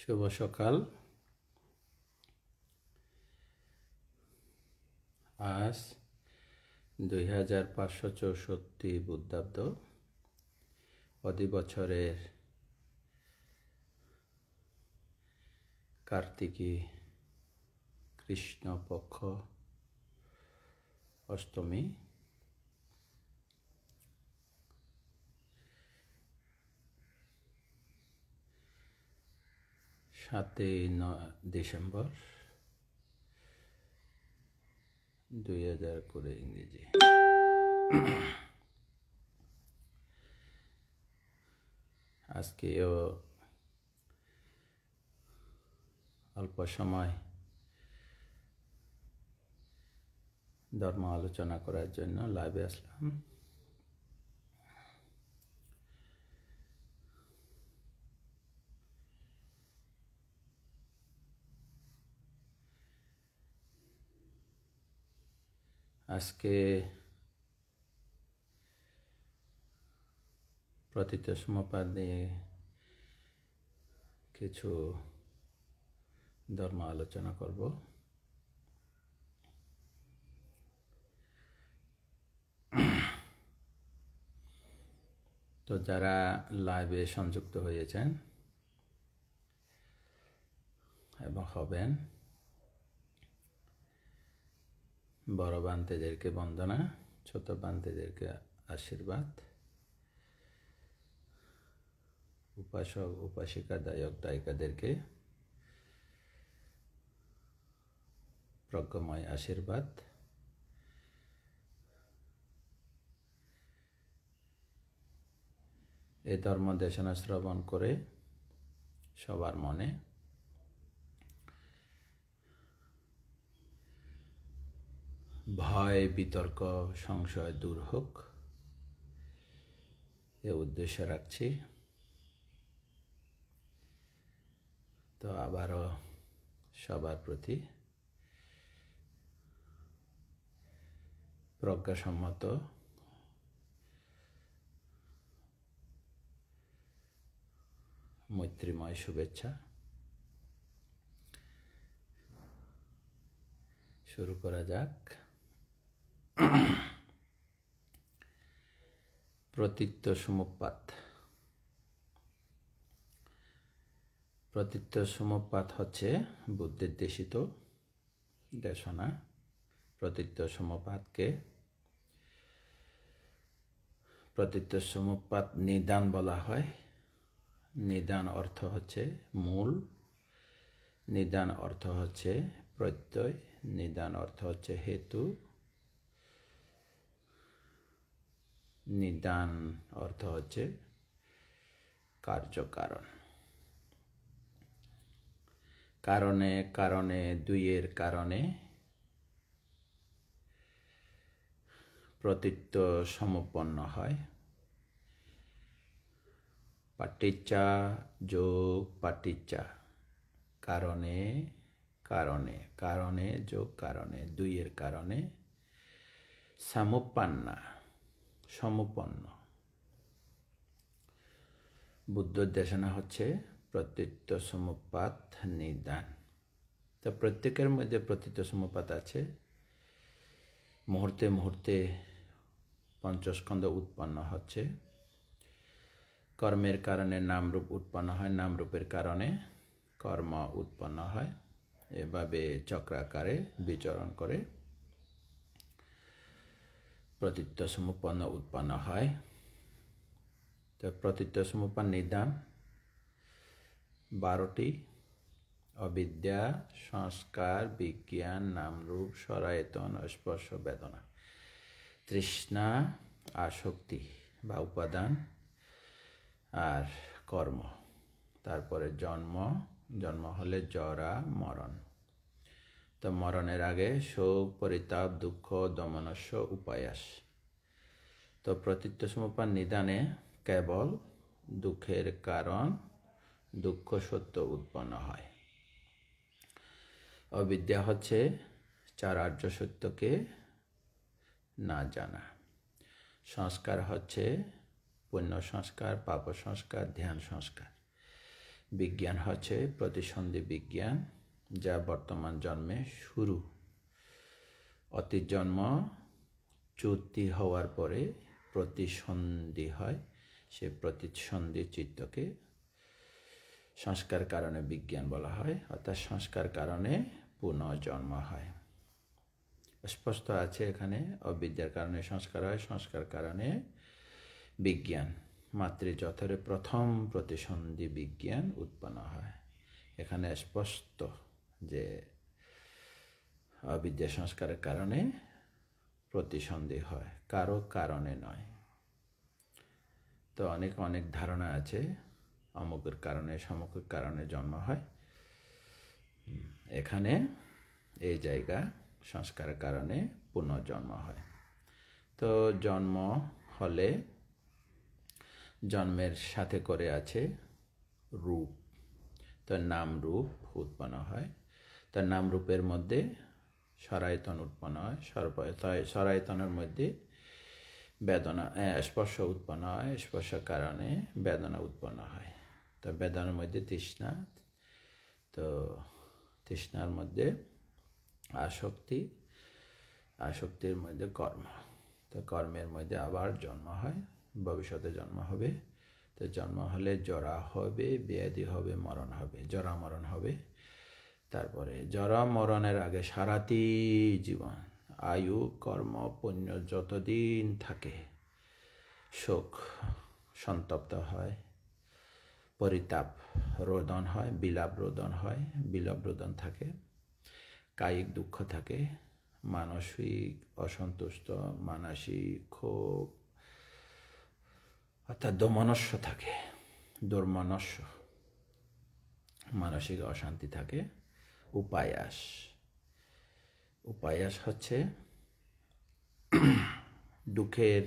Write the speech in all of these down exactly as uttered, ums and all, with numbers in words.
শুভ সকাল। আজ দুই হাজার পাঁচশো চৌষট্টি বুদ্ধাব্দ অধিবছরের কার্তিকী কৃষ্ণপক্ষ অষ্টমী। সাতই ডিসেম্বর দুই হাজার কুড়ি ইংরেজি। আজকেও অল্প সময় ধর্ম আলোচনা করার জন্য লাইভে আসলাম। আজকে প্রতীত সমপাদ নিয়ে কিছু ধর্ম আলোচনা করব। তো যারা লাইভে সংযুক্ত হয়েছেন এবং হবেন, বড় বান্তেদেরকে বন্দনা, ছোট বান্তেদেরকে আশীর্বাদ, উপাসক উপাসিকা দায়ক দায়িকাদেরকে প্রজ্ঞময় আশীর্বাদ। এই ধর্ম দেশনা শ্রবণ করে সবার মনে ভয়, বিতর্ক, সংশয় দূর হোক, এ উদ্দেশ্য রাখছি। তো আবারও সবার প্রতি প্রজ্ঞাসম্মত মৈত্রীময় শুভেচ্ছা। শুরু করা যাক। প্রতীত্য সমুৎপাত। প্রতীত্য সমুৎপাত হচ্ছে বুদ্ধির্দেশিত দেশনা। প্রতীত্য সমুৎপাতকে প্রতীত্য সমুৎপাত নিদান বলা হয়। নিদান অর্থ হচ্ছে মূল, নিদান অর্থ হচ্ছে প্রত্যয়, নিদান অর্থ হচ্ছে হেতু, নিদান অর্থ হচ্ছে কার্যকারণ। কারণে কারণে দুইয়ের কারণে প্রতীত্য সমুৎপন্ন হয়। পাটিচ্চা যোগ পাটিচ্চা, কারণে কারণে কারণে যোগ কারণে দুইয়ের কারণে সমুৎপন্না সমুৎপন্ন। বুদ্ধ দেশনা হচ্ছে প্রতীত্য সমুৎপাত নিদান। তো প্রত্যেকের মধ্যে প্রতীত্য সমুৎপাত আছে। মুহূর্তে মুহূর্তে পঞ্চস্কন্ধ উৎপন্ন হচ্ছে। কর্মের কারণে নামরূপ উৎপন্ন হয়, নামরূপের কারণে কর্ম উৎপন্ন হয়। এভাবে চক্রাকারে বিচরণ করে প্রতীত্য সমুৎপন্ন উৎপন্ন হয়। তো প্রতীত্য সমুৎপন্ন নিদান বারোটি: অবিদ্যা, সংস্কার, বিজ্ঞান, নামরূপ, সরায়তন, স্পর্শ, বেদনা, তৃষ্ণা, আসক্তি বা উপাদান, আর কর্ম। তারপরে জন্ম, জন্ম হলে জরা, মরণ। তো মরণের আগে শোক, পরিতাপ, দুঃখ, দমনস্য, উপায়াস। তো প্রতীত্য সমুৎপন্ন নিদানে কেবল দুঃখের কারণ দুঃখ সত্য উৎপন্ন হয়। অবিদ্যা হচ্ছে চার আর্য সত্যকে না জানা। সংস্কার হচ্ছে পুণ্য সংস্কার, পাপ সংস্কার, ধ্যান সংস্কার। বিজ্ঞান হচ্ছে প্রতিসন্ধি বিজ্ঞান, যা বর্তমান জন্মে শুরু। অতীত জন্ম চ্যুতি হওয়ার পরে প্রতিসন্ধি হয়, সে প্রতিসন্ধি চিত্তকে সংস্কার কারণে বিজ্ঞান বলা হয়, অর্থাৎ সংস্কার কারণে পুনর্জন্ম হয়। স্পষ্ট আছে এখানে, অবিদ্যার কারণে সংস্কার হয়, সংস্কার কারণে বিজ্ঞান। মাতৃজঠরে প্রথম প্রতিসন্ধি বিজ্ঞান উৎপন্ন হয়। এখানে স্পষ্ট যে অবিদ্যা সংস্কারের কারণে প্রতিসন্ধি হয়, কারো কারণে নয়। তো অনেক অনেক ধারণা আছে, অমুকের কারণে সমুকের কারণে জন্ম হয়। এখানে এই জায়গা সংস্কারের কারণে পুনর্জন্ম হয়। তো জন্ম হলে জন্মের সাথে করে আছে রূপ, তো নাম রূপ উৎপন্ন হয়। তো নাম রূপের মধ্যে সরায়তন উৎপন্ন হয়, সরায়তনের মধ্যে বেদনা স্পর্শ উৎপন্ন হয়, স্পর্শের কারণে বেদনা উৎপন্ন হয়। তো বেদনার মধ্যে তৃষ্ণা, তো তৃষ্ণার মধ্যে আসক্তি, আসক্তির মধ্যে কর্ম, তো কর্মের মধ্যে আবার জন্ম হয়, ভবিষ্যতে জন্ম হবে। তো জন্ম হলে জরা হবে, ব্যাধি হবে, মরণ হবে, জরা মরণ হবে। তারপরে জরা মরণের আগে সারাটি জীবন আয়ু কর্ম পুণ্য যতদিন থাকে শোক সন্তপ্ত হয়, পরিতাপ রোদন হয়, বিলাপ রোদন হয়, বিলাপ রোদন থাকে, কায়িক দুঃখ থাকে, মানসিক অসন্তুষ্ট, মানসিক ক্ষোভ অর্থাৎ দোমনস্য থাকে, দুর্মনস্য, মানসিক অশান্তি থাকে, উপায়াস। উপায়াস হচ্ছে দুঃখের,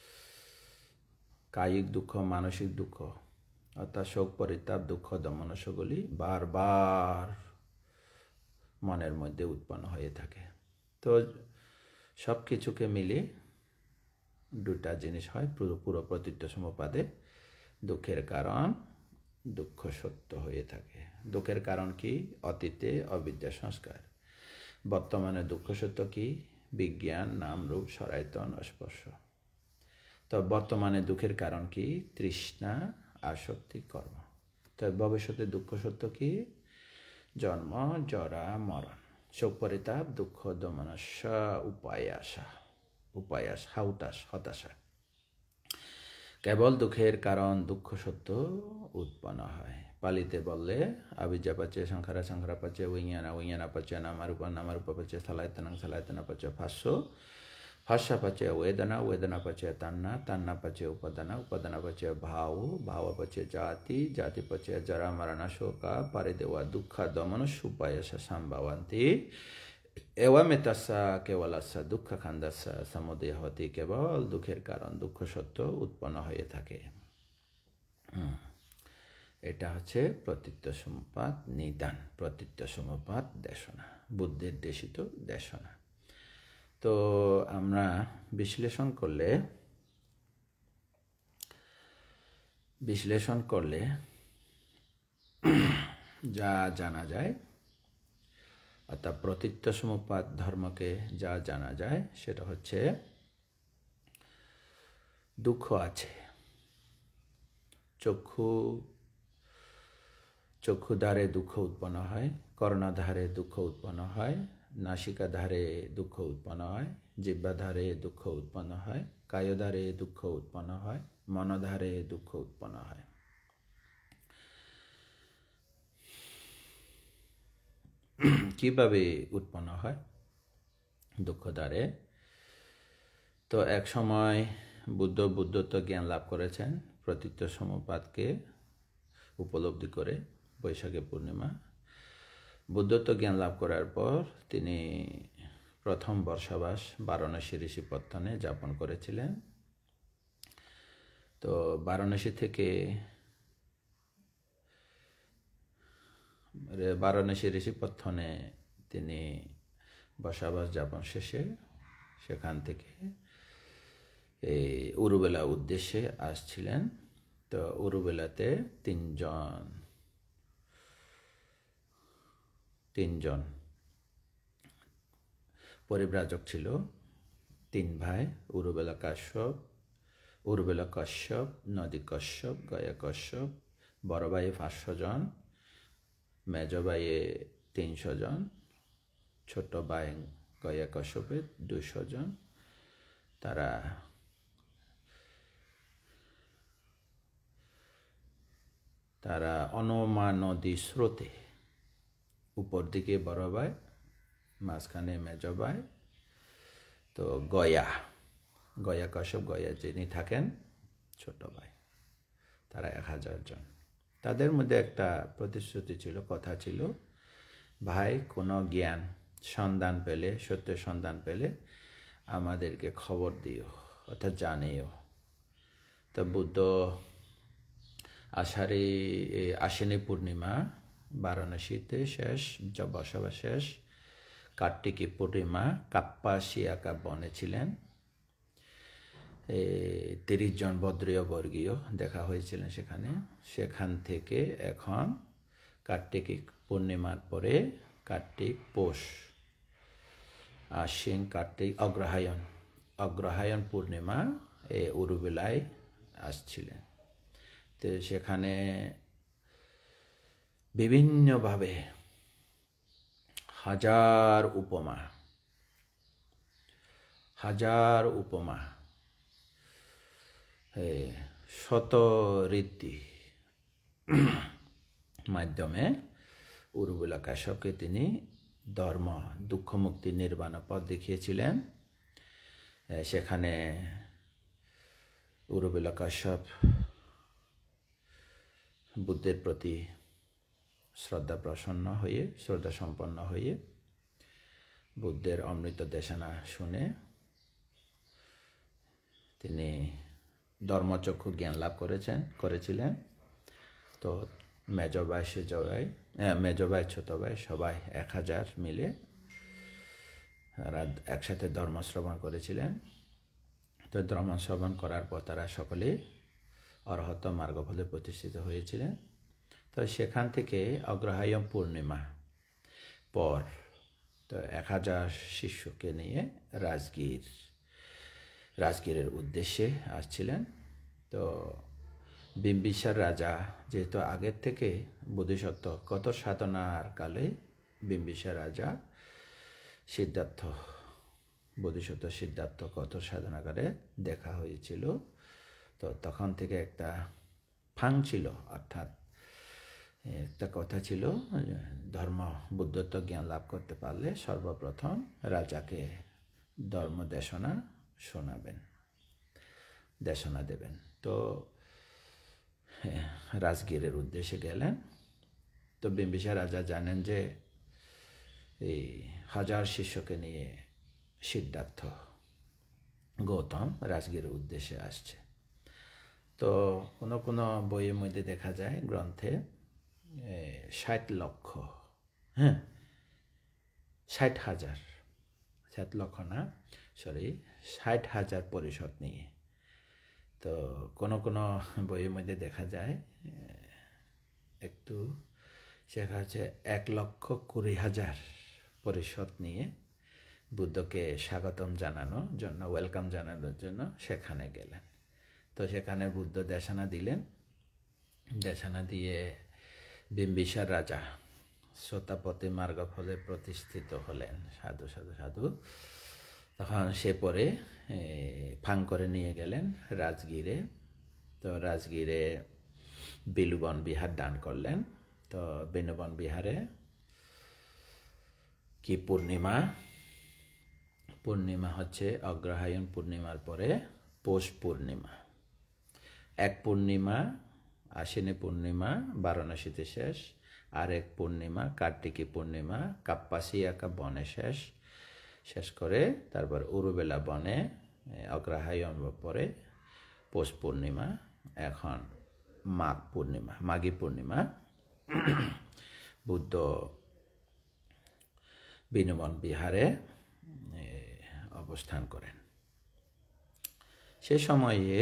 কায়িক দুঃখ, মানসিক দুঃখ অর্থাৎ শোক পরিতাপ দুঃখ দমনস্যগুলি বারবার মনের মধ্যে উৎপন্ন হয়ে থাকে। তো সব কিছুকে মিলে দুটা জিনিস হয়, পুরো পুরো প্রতীত্য সমুপাদে দুঃখের কারণ দুঃখ সত্য হয়ে থাকে। দুঃখের কারণ কি? অতীতে অবিদ্যা সংস্কার। বর্তমানে দুঃখ সত্য কি? বিজ্ঞান, নাম রূপ সরায়তন স্পর্শ। তো বর্তমানে দুঃখের কারণ কি? তৃষ্ণা, আসক্তি, কর্ম। তো ভবিষ্যতে দুঃখ সত্য কি? জন্ম, জরা, মরণ, শোক পরিতাপ, দুঃখ দমনস্য, উপায়াসা, উপায়াস, হাউতাস, হতাশা। কেবল দুঃখের কারণ দুঃখ সত্য উৎপন্ন হয়। পালিতে বললে আবিদ্যা পাচ্ছে সংখারা, সংখারা পাচ্ছে উইজ্ঞানা, উইজ্ঞানা পাচ্ছে নামারূপ, নামারূপ পাচ্ছে সালায়তনং, সালায়তন পাচ্ছে ভাষ্য, ভাষ্য পাচ্ছে ওয়েদনা, ওয়েদনা পাচ্ছে তান্না, তান্না পাচ্ছে উপাদানা, উপাদানা পাচ্ছে ভাব, ভাব পাচ্ছে জাতি, জাতি পাচ্ছে জরা মরণ শোকা পারিদেবা দুঃখ দমন সুপায়াসা সম্ভবন্তি এওয়ামেতাসা কেবলাসা দুঃখ খান্দাসা সমুদয় হতে। কেবল দুঃখের কারণ দুঃখ সত্য উৎপন্ন হয়ে থাকে। এটা হচ্ছে প্রতীত্য সমুপাত নিদান, প্রতীত্য সমুপাত দেশনা, বুদ্ধির দেশিত দেশনা। তো আমরা বিশ্লেষণ করলে বিশ্লেষণ করলে যা জানা যায়, অর্থাৎ প্রতীত্য সমুপাত ধর্মকে যা জানা যায় সেটা হচ্ছে দুঃখ আছে। চক্ষু চক্ষুধারে দুঃখ উৎপন্ন হয়, কর্ণধারে দুঃখ উৎপন্ন হয়, নাসিকাধারে দুঃখ উৎপন্ন হয়, জিহ্বাধারে দুঃখ উৎপন্ন হয়, কায়ধারে দুঃখ উৎপন্ন হয়, মনধারে দুঃখ উৎপন্ন হয়। কিভাবে উৎপন্ন হয় দুঃখধারে? তো এক সময় বুদ্ধ বুদ্ধত্ব জ্ঞান লাভ করেছেন প্রতীত্য সমুপাতকে উপলব্ধি করে। বৈশাখী পূর্ণিমা বুদ্ধত্ব জ্ঞান লাভ করার পর তিনি প্রথম বর্ষাবাস বারাণসী ঋষিপত্তনে যাপন করেছিলেন। তো বারাণসী থেকে বারাণসী ঋষিপত্তনে তিনি বর্ষাবাস যাপন শেষে সেখান থেকে এই উরুবেলা উদ্দেশ্যে আসছিলেন। তো উরুবেলাতে তিনজন তিনজন পরিব্রাজক ছিল, তিন ভাই, উরুবেলা কাশ্যপ, উরুবেলা কশ্যপ, নদী কশ্যপ, গয়া কশ্যপ। বড় ভাইয়ে পাঁচশো জন, মেজ ভাইয়ে তিনশো জন, ছোট ভাই গয়া কশ্যপের দুশো জন। তারা তারা অনমা নদী স্রোতে, উপর দিকে বড় ভাই, মাঝখানে মেজ ভাই, তো গয়া গয়া কশ্যপ, গয়া যিনি থাকেন ছোট ভাই, তারা এক হাজার জন। তাদের মধ্যে একটা প্রতিশ্রুতি ছিল, কথা ছিল, ভাই কোনো জ্ঞান সন্ধান পেলে, সত্যের সন্ধান পেলে আমাদেরকে খবর দিও, অর্থাৎ জানিও। তো বুদ্ধ আষাঢ়ী আশ্বিনী পূর্ণিমা বারাণসীতে শেষ, বসবাস শেষ। কার্তিকী পূর্ণিমা কাপ্পাসিয়াকা বনে ছিলেন। তিরিশ জন বদ্রীয় বর্গীয় দেখা হয়েছিলেন সেখানে। সেখান থেকে এখন কার্তিকী পূর্ণিমার পরে কার্তিক, পৌষ, আশ্বিন, কার্তিক, অগ্রহায়ণ অগ্রহায়ণ পূর্ণিমা এ উরুবেলায় আসছিলেন। তো সেখানে বিভিন্নভাবে হাজার উপমা হাজার উপমা শত রীতি মাধ্যমে উরুবেলা কাশ্যপকে তিনি ধর্ম, দুঃখ মুক্তি, নির্বাণ পথ দেখিয়েছিলেন। সেখানে উরুবেলা কাশ্যপ বুদ্ধের প্রতি শ্রদ্ধা প্রসন্ন হয়ে, শ্রদ্ধা সম্পন্ন হয়ে বুদ্ধের অমৃত দেশনা শুনে তিনি ধর্মচক্ষু জ্ঞান লাভ করেছেন করেছিলেন। তো মেজ ভাই, সেজ ভাই, মেজ ভাই, ছোট ভাই সবাই এক হাজার মিলে একসাথে ধর্ম শ্রবণ করেছিলেন। তো ধর্ম শ্রবণ করার পর তারা সকলে অরহত মার্গফলে প্রতিষ্ঠিত হয়েছিলেন। তো সেখান থেকে অগ্রহায়ণ পূর্ণিমা পর তো এক হাজার শিষ্যকে নিয়ে রাজগীর রাজগীরের উদ্দেশ্যে আসছিলেন। তো বিম্বিসার রাজা যেহেতু আগের থেকে বোধিসত্ত্ব কত সাধনার কালে বিম্বিসার রাজা সিদ্ধার্থ, বোধিসত্ত্ব সিদ্ধার্থ কত সাধনাকারে দেখা হয়েছিল। তো তখন থেকে একটা ফাং ছিল, অর্থাৎ একটা কথা ছিল, ধর্ম বুদ্ধত্ব জ্ঞান লাভ করতে পারলে সর্বপ্রথম রাজাকে ধর্ম দেশনা শোনাবেন, দেশনা দেবেন। তো রাজগীরের উদ্দেশ্যে গেলেন। তো বিম্বিসার রাজা জানেন যে এই হাজার শিষ্যকে নিয়ে সিদ্ধার্থ গৌতম রাজগীরের উদ্দেশ্যে আসছে। তো কোনো কোনো বইয়ের মধ্যে দেখা যায়, গ্রন্থে ষাট লক্ষ হ্যাঁ ষাট হাজার ষাট লক্ষ না সরি ষাট হাজার পরিষদ নিয়ে। তো কোনো কোনো বইয়ের মধ্যে দেখা যায় একটু সেটা হচ্ছে এক লক্ষ কুড়ি হাজার পরিষদ নিয়ে বুদ্ধকে স্বাগতম জানানোর জন্য, ওয়েলকাম জানানোর জন্য সেখানে গেলেন। তো সেখানে বুদ্ধ দেশনা দিলেন। দেশনা দিয়ে বিম্বিসার রাজা শ্রোতাপতি মার্গফলে প্রতিষ্ঠিত হলেন। সাধু সাধু সাধু তখন সে পরে ফাং করে নিয়ে গেলেন রাজগীরে। তো রাজগীরে বিলুবন বিহার দান করলেন। তো বিলুবন বিহারে কি পূর্ণিমা পূর্ণিমা হচ্ছে অগ্রহায়ণ পূর্ণিমার পরে পৌষ পূর্ণিমা। এক পূর্ণিমা আশ্বিনী পূর্ণিমা বারাণসীতে শেষ, আর এক পূর্ণিমা কার্তিকী পূর্ণিমা কাপ্পাসিয়াকা বনে শেষ শেষ করে তারপর উরুবেলা বনে অগ্রহায়ণ পরে পৌষ পূর্ণিমা, এখন মাঘ পূর্ণিমা, মাঘী পূর্ণিমা বুদ্ধ বিনবন বিহারে অবস্থান করেন। সে সময়ে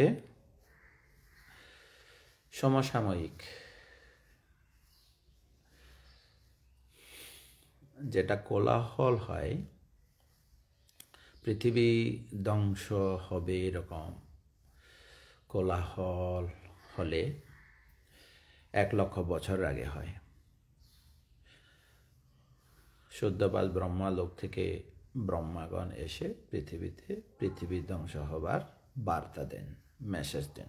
সমসাময়িক যেটা কোলাহল হয়, পৃথিবী ধ্বংস হবে এরকম কোলাহল হলে এক লক্ষ বছর আগে হয়। শুদ্ধবাদ ব্রহ্মালোক থেকে ব্রহ্মাগণ এসে পৃথিবীতে পৃথিবী ধ্বংস হবার বার্তা দেন, মেসেজ দেন।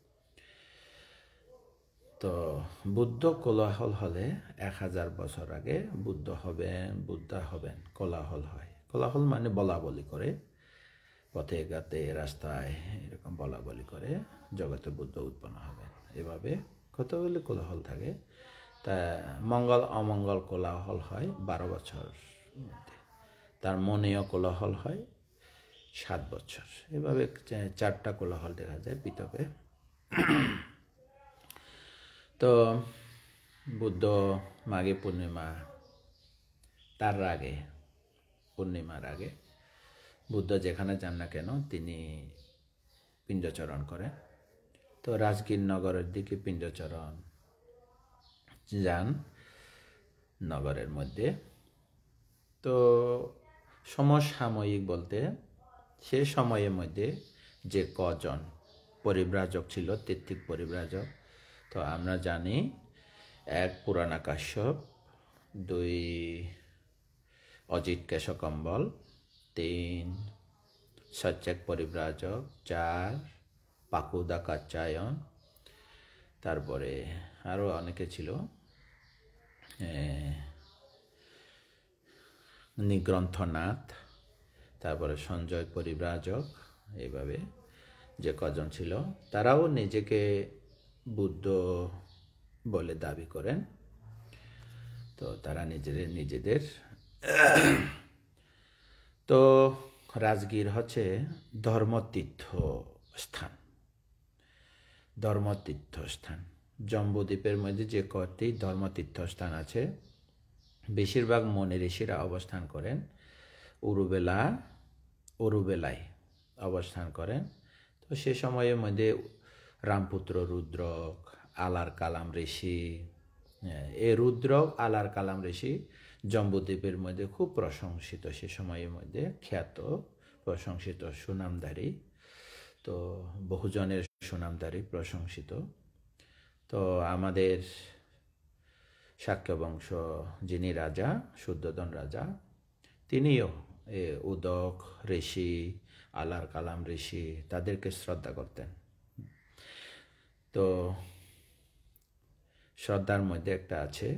তো বুদ্ধ কোলাহল হলে এক হাজার বছর আগে বুদ্ধ হবেন, বুদ্ধা হবেন। কোলাহল হয়, কোলাহল মানে বলা বলি করে, পথে ঘাটে রাস্তায় এরকম বলা বলি করে জগতে বুদ্ধ উৎপন্ন হবেন। এভাবে কতগুলি কোলাহল থাকে। তা মঙ্গল অমঙ্গল কোলাহল হয় বারো বছর মধ্যে, তার মনেও কোলাহল হয় সাত বছর। এভাবে চারটা কোলাহল দেখা যায় পৃথকে। তো বুদ্ধ মাঘী পূর্ণিমা, তার আগে পূর্ণিমার আগে বুদ্ধ যেখানে যান না কেন তিনি পিণ্ডচরণ করেন। তো রাজগীর নগরের দিকে পিণ্ডচরণ যান নগরের মধ্যে। তো সমসাময়িক বলতে সে সময়ের মধ্যে যে কজন পরিব্রাজক ছিল, তেত্রিক পরিব্রাজক। তো আমরা জানি এক পুরানা কাশ্যপ, দুই অজিত কেশকম্বল, তিন সচ্চেক পরিব্রাজক, চার পাকুদা কাচ্চায়ন, তারপরে আরও অনেকে ছিল, নিগ্রন্থনাথ, তারপরে সঞ্জয় পরিব্রাজক। এইভাবে যে কজন ছিল তারাও নিজেকে বুদ্ধ বলে দাবি করেন। তো তারা নিজেদের নিজেদের তো রাজগীর হচ্ছে ধর্মতীর্থ স্থান, ধর্মতীর্থ স্থান। জম্বুদ্বীপের মধ্যে যে কয়টি ধর্মতীর্থ স্থান আছে, বেশিরভাগ মনি ঋষিরা অবস্থান করেন উরুবেলা উরুবেলায় অবস্থান করেন। তো সে সময়ের মধ্যে রামপুত্র রুদ্রক, আলার কালাম ঋষি, এই রুদ্রক আলার কালাম ঋষি জম্বুদ্বীপের মধ্যে খুব প্রশংসিত, সে সময়ের মধ্যে খ্যাত, প্রশংসিত, সুনামধারী। তো বহুজনের সুনামধারী, প্রশংসিত। তো আমাদের শাক্য বংশ যিনি রাজা, শুদ্ধোধন রাজা, তিনিও এ উদক ঋষি, আলার কালাম ঋষি তাদেরকে শ্রদ্ধা করতেন। তো শ্রদ্ধার মধ্যে একটা আছে,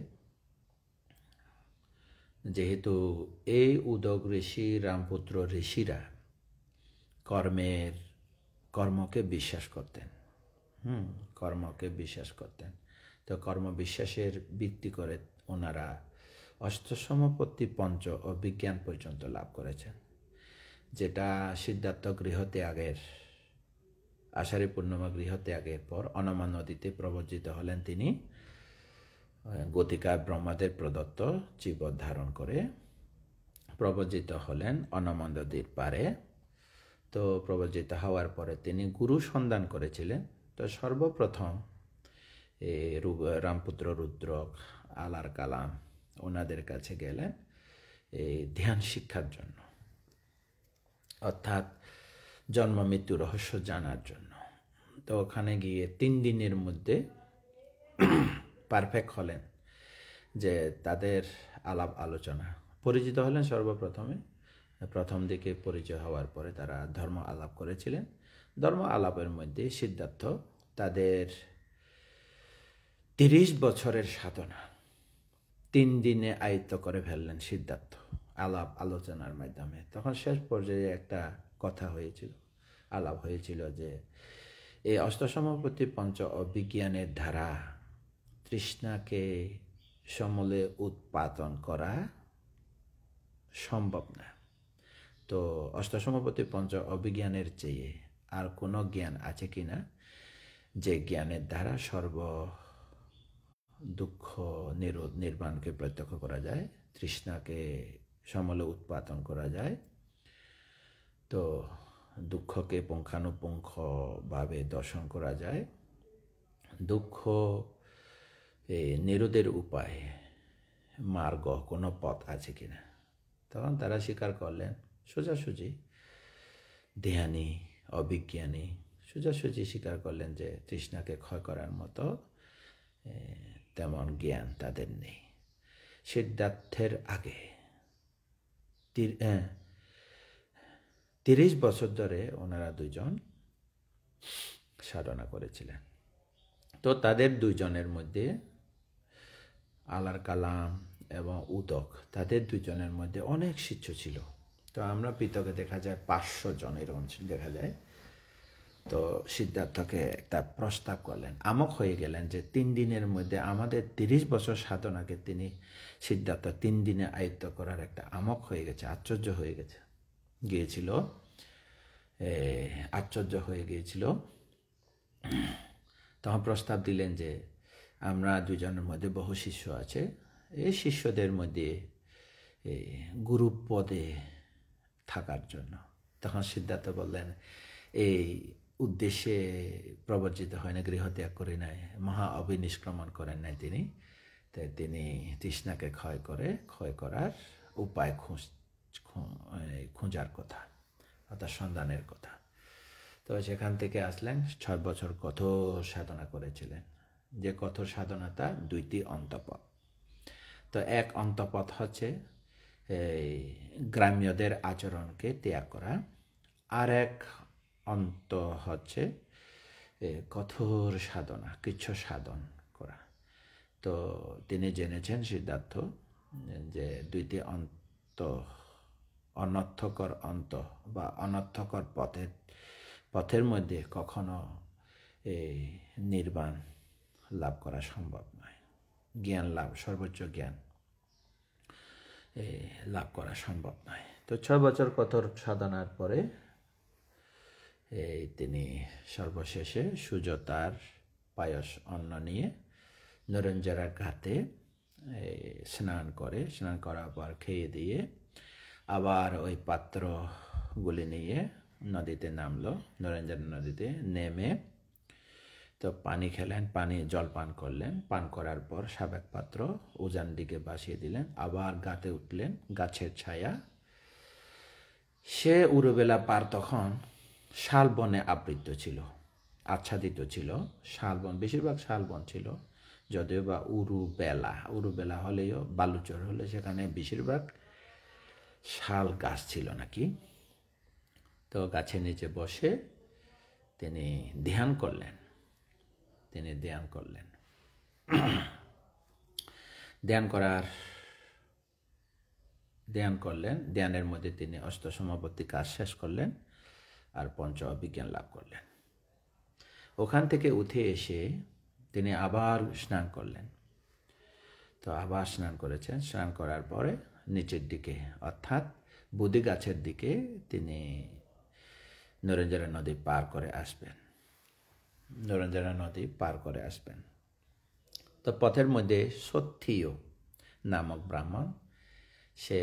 যেহেতু এই উদক ঋষি, রামপুত্র ঋষিরা কর্মের কর্মকে বিশ্বাস করতেন। হুম কর্মকে বিশ্বাস করতেন। তো কর্ম বিশ্বাসের ভিত্তি করে ওনারা অষ্টসমাপত্তি পঞ্চ ও বিজ্ঞান পর্যন্ত লাভ করেছেন, যেটা সিদ্ধার্থ গৃহত্যাগের, আষাঢ়ী পূর্ণিমা গৃহত্যাগের পর অনমা নদীতে প্রবর্জিত হলেন তিনি। গতিকায় ব্রহ্মাদের প্রদত্ত জীবন ধারণ করে প্রবর্জিত হলেন অনমা নদীর পারে। তো প্রবর্জিত হওয়ার পরে তিনি গুরু সন্ধান করেছিলেন। তো সর্বপ্রথম এই রামপুত্র রুদ্রক, আলার কালাম ওনাদের কাছে গেলেন এই ধ্যান শিক্ষার জন্য, অর্থাৎ জন্ম মৃত্যু রহস্য জানার জন্য। তো ওখানে গিয়ে তিন দিনের মধ্যে পারফেক্ট হলেন, যে তাদের আলাপ আলোচনা পরিচিত হলেন। সর্বপ্রথমে প্রথম দিকে পরিচয় হওয়ার পরে তারা ধর্ম আলাপ করেছিলেন। ধর্ম আলাপের মধ্যে সিদ্ধার্থ তাদের তিরিশ বছরের সাধনা তিন দিনে আয়ত্ত করে ফেললেন সিদ্ধার্থ আলাপ আলোচনার মাধ্যমে। তখন শেষ পর্যায়ে একটা কথা হয়েছিল, আলাপ হয়েছিল, যে এই অষ্টসমাপত্তি পঞ্চ অভিজ্ঞানের দ্বারা তৃষ্ণাকে সমূলে উৎপাদন করা সম্ভব না। তো অষ্টসমাপত্তি পঞ্চ অভিজ্ঞানের চেয়ে আর কোনো জ্ঞান আছে কিনা, যে জ্ঞানের দ্বারা সর্ব দুঃখ নিরোধ নির্বাণকে প্রত্যক্ষ করা যায়, তৃষ্ণাকে সমূলে উৎপাদন করা যায়, তো দুঃখকে পুঙ্খানুপুঙ্খভাবে দর্শন করা যায়, দুঃখ নিরোধের উপায় মার্গ, কোনো পথ আছে কিনা। তখন তারা স্বীকার করলেন সোজাসুজি, ধ্যানী অবিজ্ঞানী সোজাসুজি স্বীকার করলেন যে তৃষ্ণাকে ক্ষয় করার মতো তেমন জ্ঞান তাদের নেই। সিদ্ধার্থের আগে তিরিশ বছর ধরে ওনারা দুইজন সাধনা করেছিলেন। তো তাদের দুইজনের মধ্যে আলার কালাম এবং উদক, তাদের দুইজনের মধ্যে অনেক শিষ্য ছিল। তো আমরা পিতকে দেখা যায় পাঁচশো জনের দেখা যায়। তো সিদ্ধার্থকে একটা প্রস্তাব করলেন, আমক হয়ে গেলেন যে তিন দিনের মধ্যে আমাদের তিরিশ বছর সাধনাকে তিনি সিদ্ধার্থ তিন দিনে আয়ত্ত করার একটা আমক হয়ে গেছে, আশ্চর্য হয়ে গেছে গিয়েছিল আশ্চর্য হয়ে গিয়েছিল। তখন প্রস্তাব দিলেন যে আমরা দুজনের মধ্যে বহু শিষ্য আছে, এই শিষ্যদের মধ্যে গুরু পদে থাকার জন্য। তখন সিদ্ধার্থ বললেন, এই উদ্দেশ্যে প্রবর্জিত হয় না, গৃহত্যাগ করে নাই, মহা অবিনিষ্ক্রমণ করেন নাই তিনি। তাই তিনি তৃষ্ণাকে ক্ষয় করে ক্ষয় করার উপায় খুঁজ খোঁজার কথা, অর্থাৎ সন্ধানের কথা। তো সেখান থেকে আসলেন, ছয় বছর কঠোর সাধনা করেছিলেন। যে কঠোর সাধনাটা দুইটি অন্তপথ। তো এক অন্তপথ হচ্ছে এই গ্রাম্যদের আচরণকে ত্যাগ করা, আর এক অন্ত হচ্ছে কঠোর সাধনা, কৃচ্ছ সাধন করা। তো তিনি জেনেছেন সিদ্ধার্থ যে দুইটি অন্ত, অনর্থকর অন্ত বা অনর্থকর পথের পথের মধ্যে কখনো এই নির্বাণ লাভ করা সম্ভব নয়। জ্ঞান লাভ, সর্বোচ্চ জ্ঞান লাভ করা সম্ভব নয়। তো ছয় বছর কঠোর সাধনার পরে এই তিনি সর্বশেষে সুজতার পায়স অন্ন নিয়ে নরেঞ্জরা ঘাটে স্নান করে, স্নান করার পর খেয়ে দিয়ে আবার ওই পাত্রগুলি নিয়ে নদীতে নামলো, নরেঞ্জরা নদীতে নেমে তো পানি খেলেন, পানি জল পান করলেন। পান করার পর সাবেক পাত্র উজান দিকে বাসিয়ে দিলেন, আবার গাতে উঠলেন, গাছের ছায়া। সে উরুবেলা পার তখন শালবনে আবৃত ছিল, আচ্ছাদিত ছিল। শালবন, বেশিরভাগ শালবন ছিল, যদিও বা উরুবেলা উরুবেলা হলেও বালুচর হলে সেখানে বেশিরভাগ শাল গাছ ছিল নাকি। তো গাছের নিচে বসে তিনি ধ্যান করলেন তিনি ধ্যান করলেন ধ্যান করার ধ্যান করলেন ধ্যানের মধ্যে তিনি অষ্টসমাবর্তী কাজ শেষ করলেন আর পঞ্চ অভিজ্ঞান লাভ করলেন। ওখান থেকে উঠে এসে তিনি আবার স্নান করলেন। তো আবার স্নান করেছেন। স্নান করার পরে নিচের দিকে অর্থাৎ বুদ্ধি গাছের দিকে তিনি নরেঞ্জরা নদী পার করে আসবেন নরেঞ্জরা নদী পার করে আসবেন তো পথের মধ্যে সত্যিও নামক ব্রাহ্মণ, সে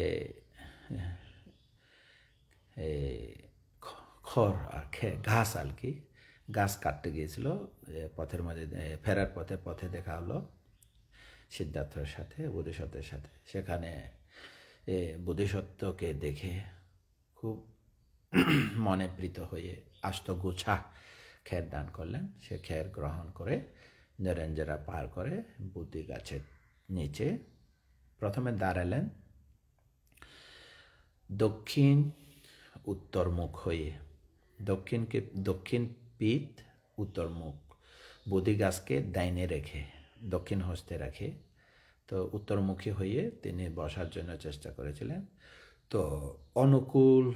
খড় আর ঘাস আর কি ঘাস কাটতে গিয়েছিল। পথের মধ্যে ফেরার পথে পথে দেখা হলো সিদ্ধার্থের সাথে, বোধিসত্ত্বের সাথে। সেখানে বোধিসত্ত্বকে দেখে খুব মনে প্রীত হয়ে আস্ত গোছা খের দান করলেন। সে খের গ্রহণ করে নরেঞ্জরা পার করে বুদ্ধি গাছের নিচে প্রথমে দাঁড়ালেন দক্ষিণ উত্তর মুখ হয়ে, দক্ষিণকে দক্ষিণ পিঠ উত্তর মুখ, বুদ্ধি গাছকে ডাইনে রেখে দক্ষিণ হস্তে রাখে। তো উত্তরমুখী হয়ে তিনি বসার জন্য চেষ্টা করেছিলেন। তো অনুকূল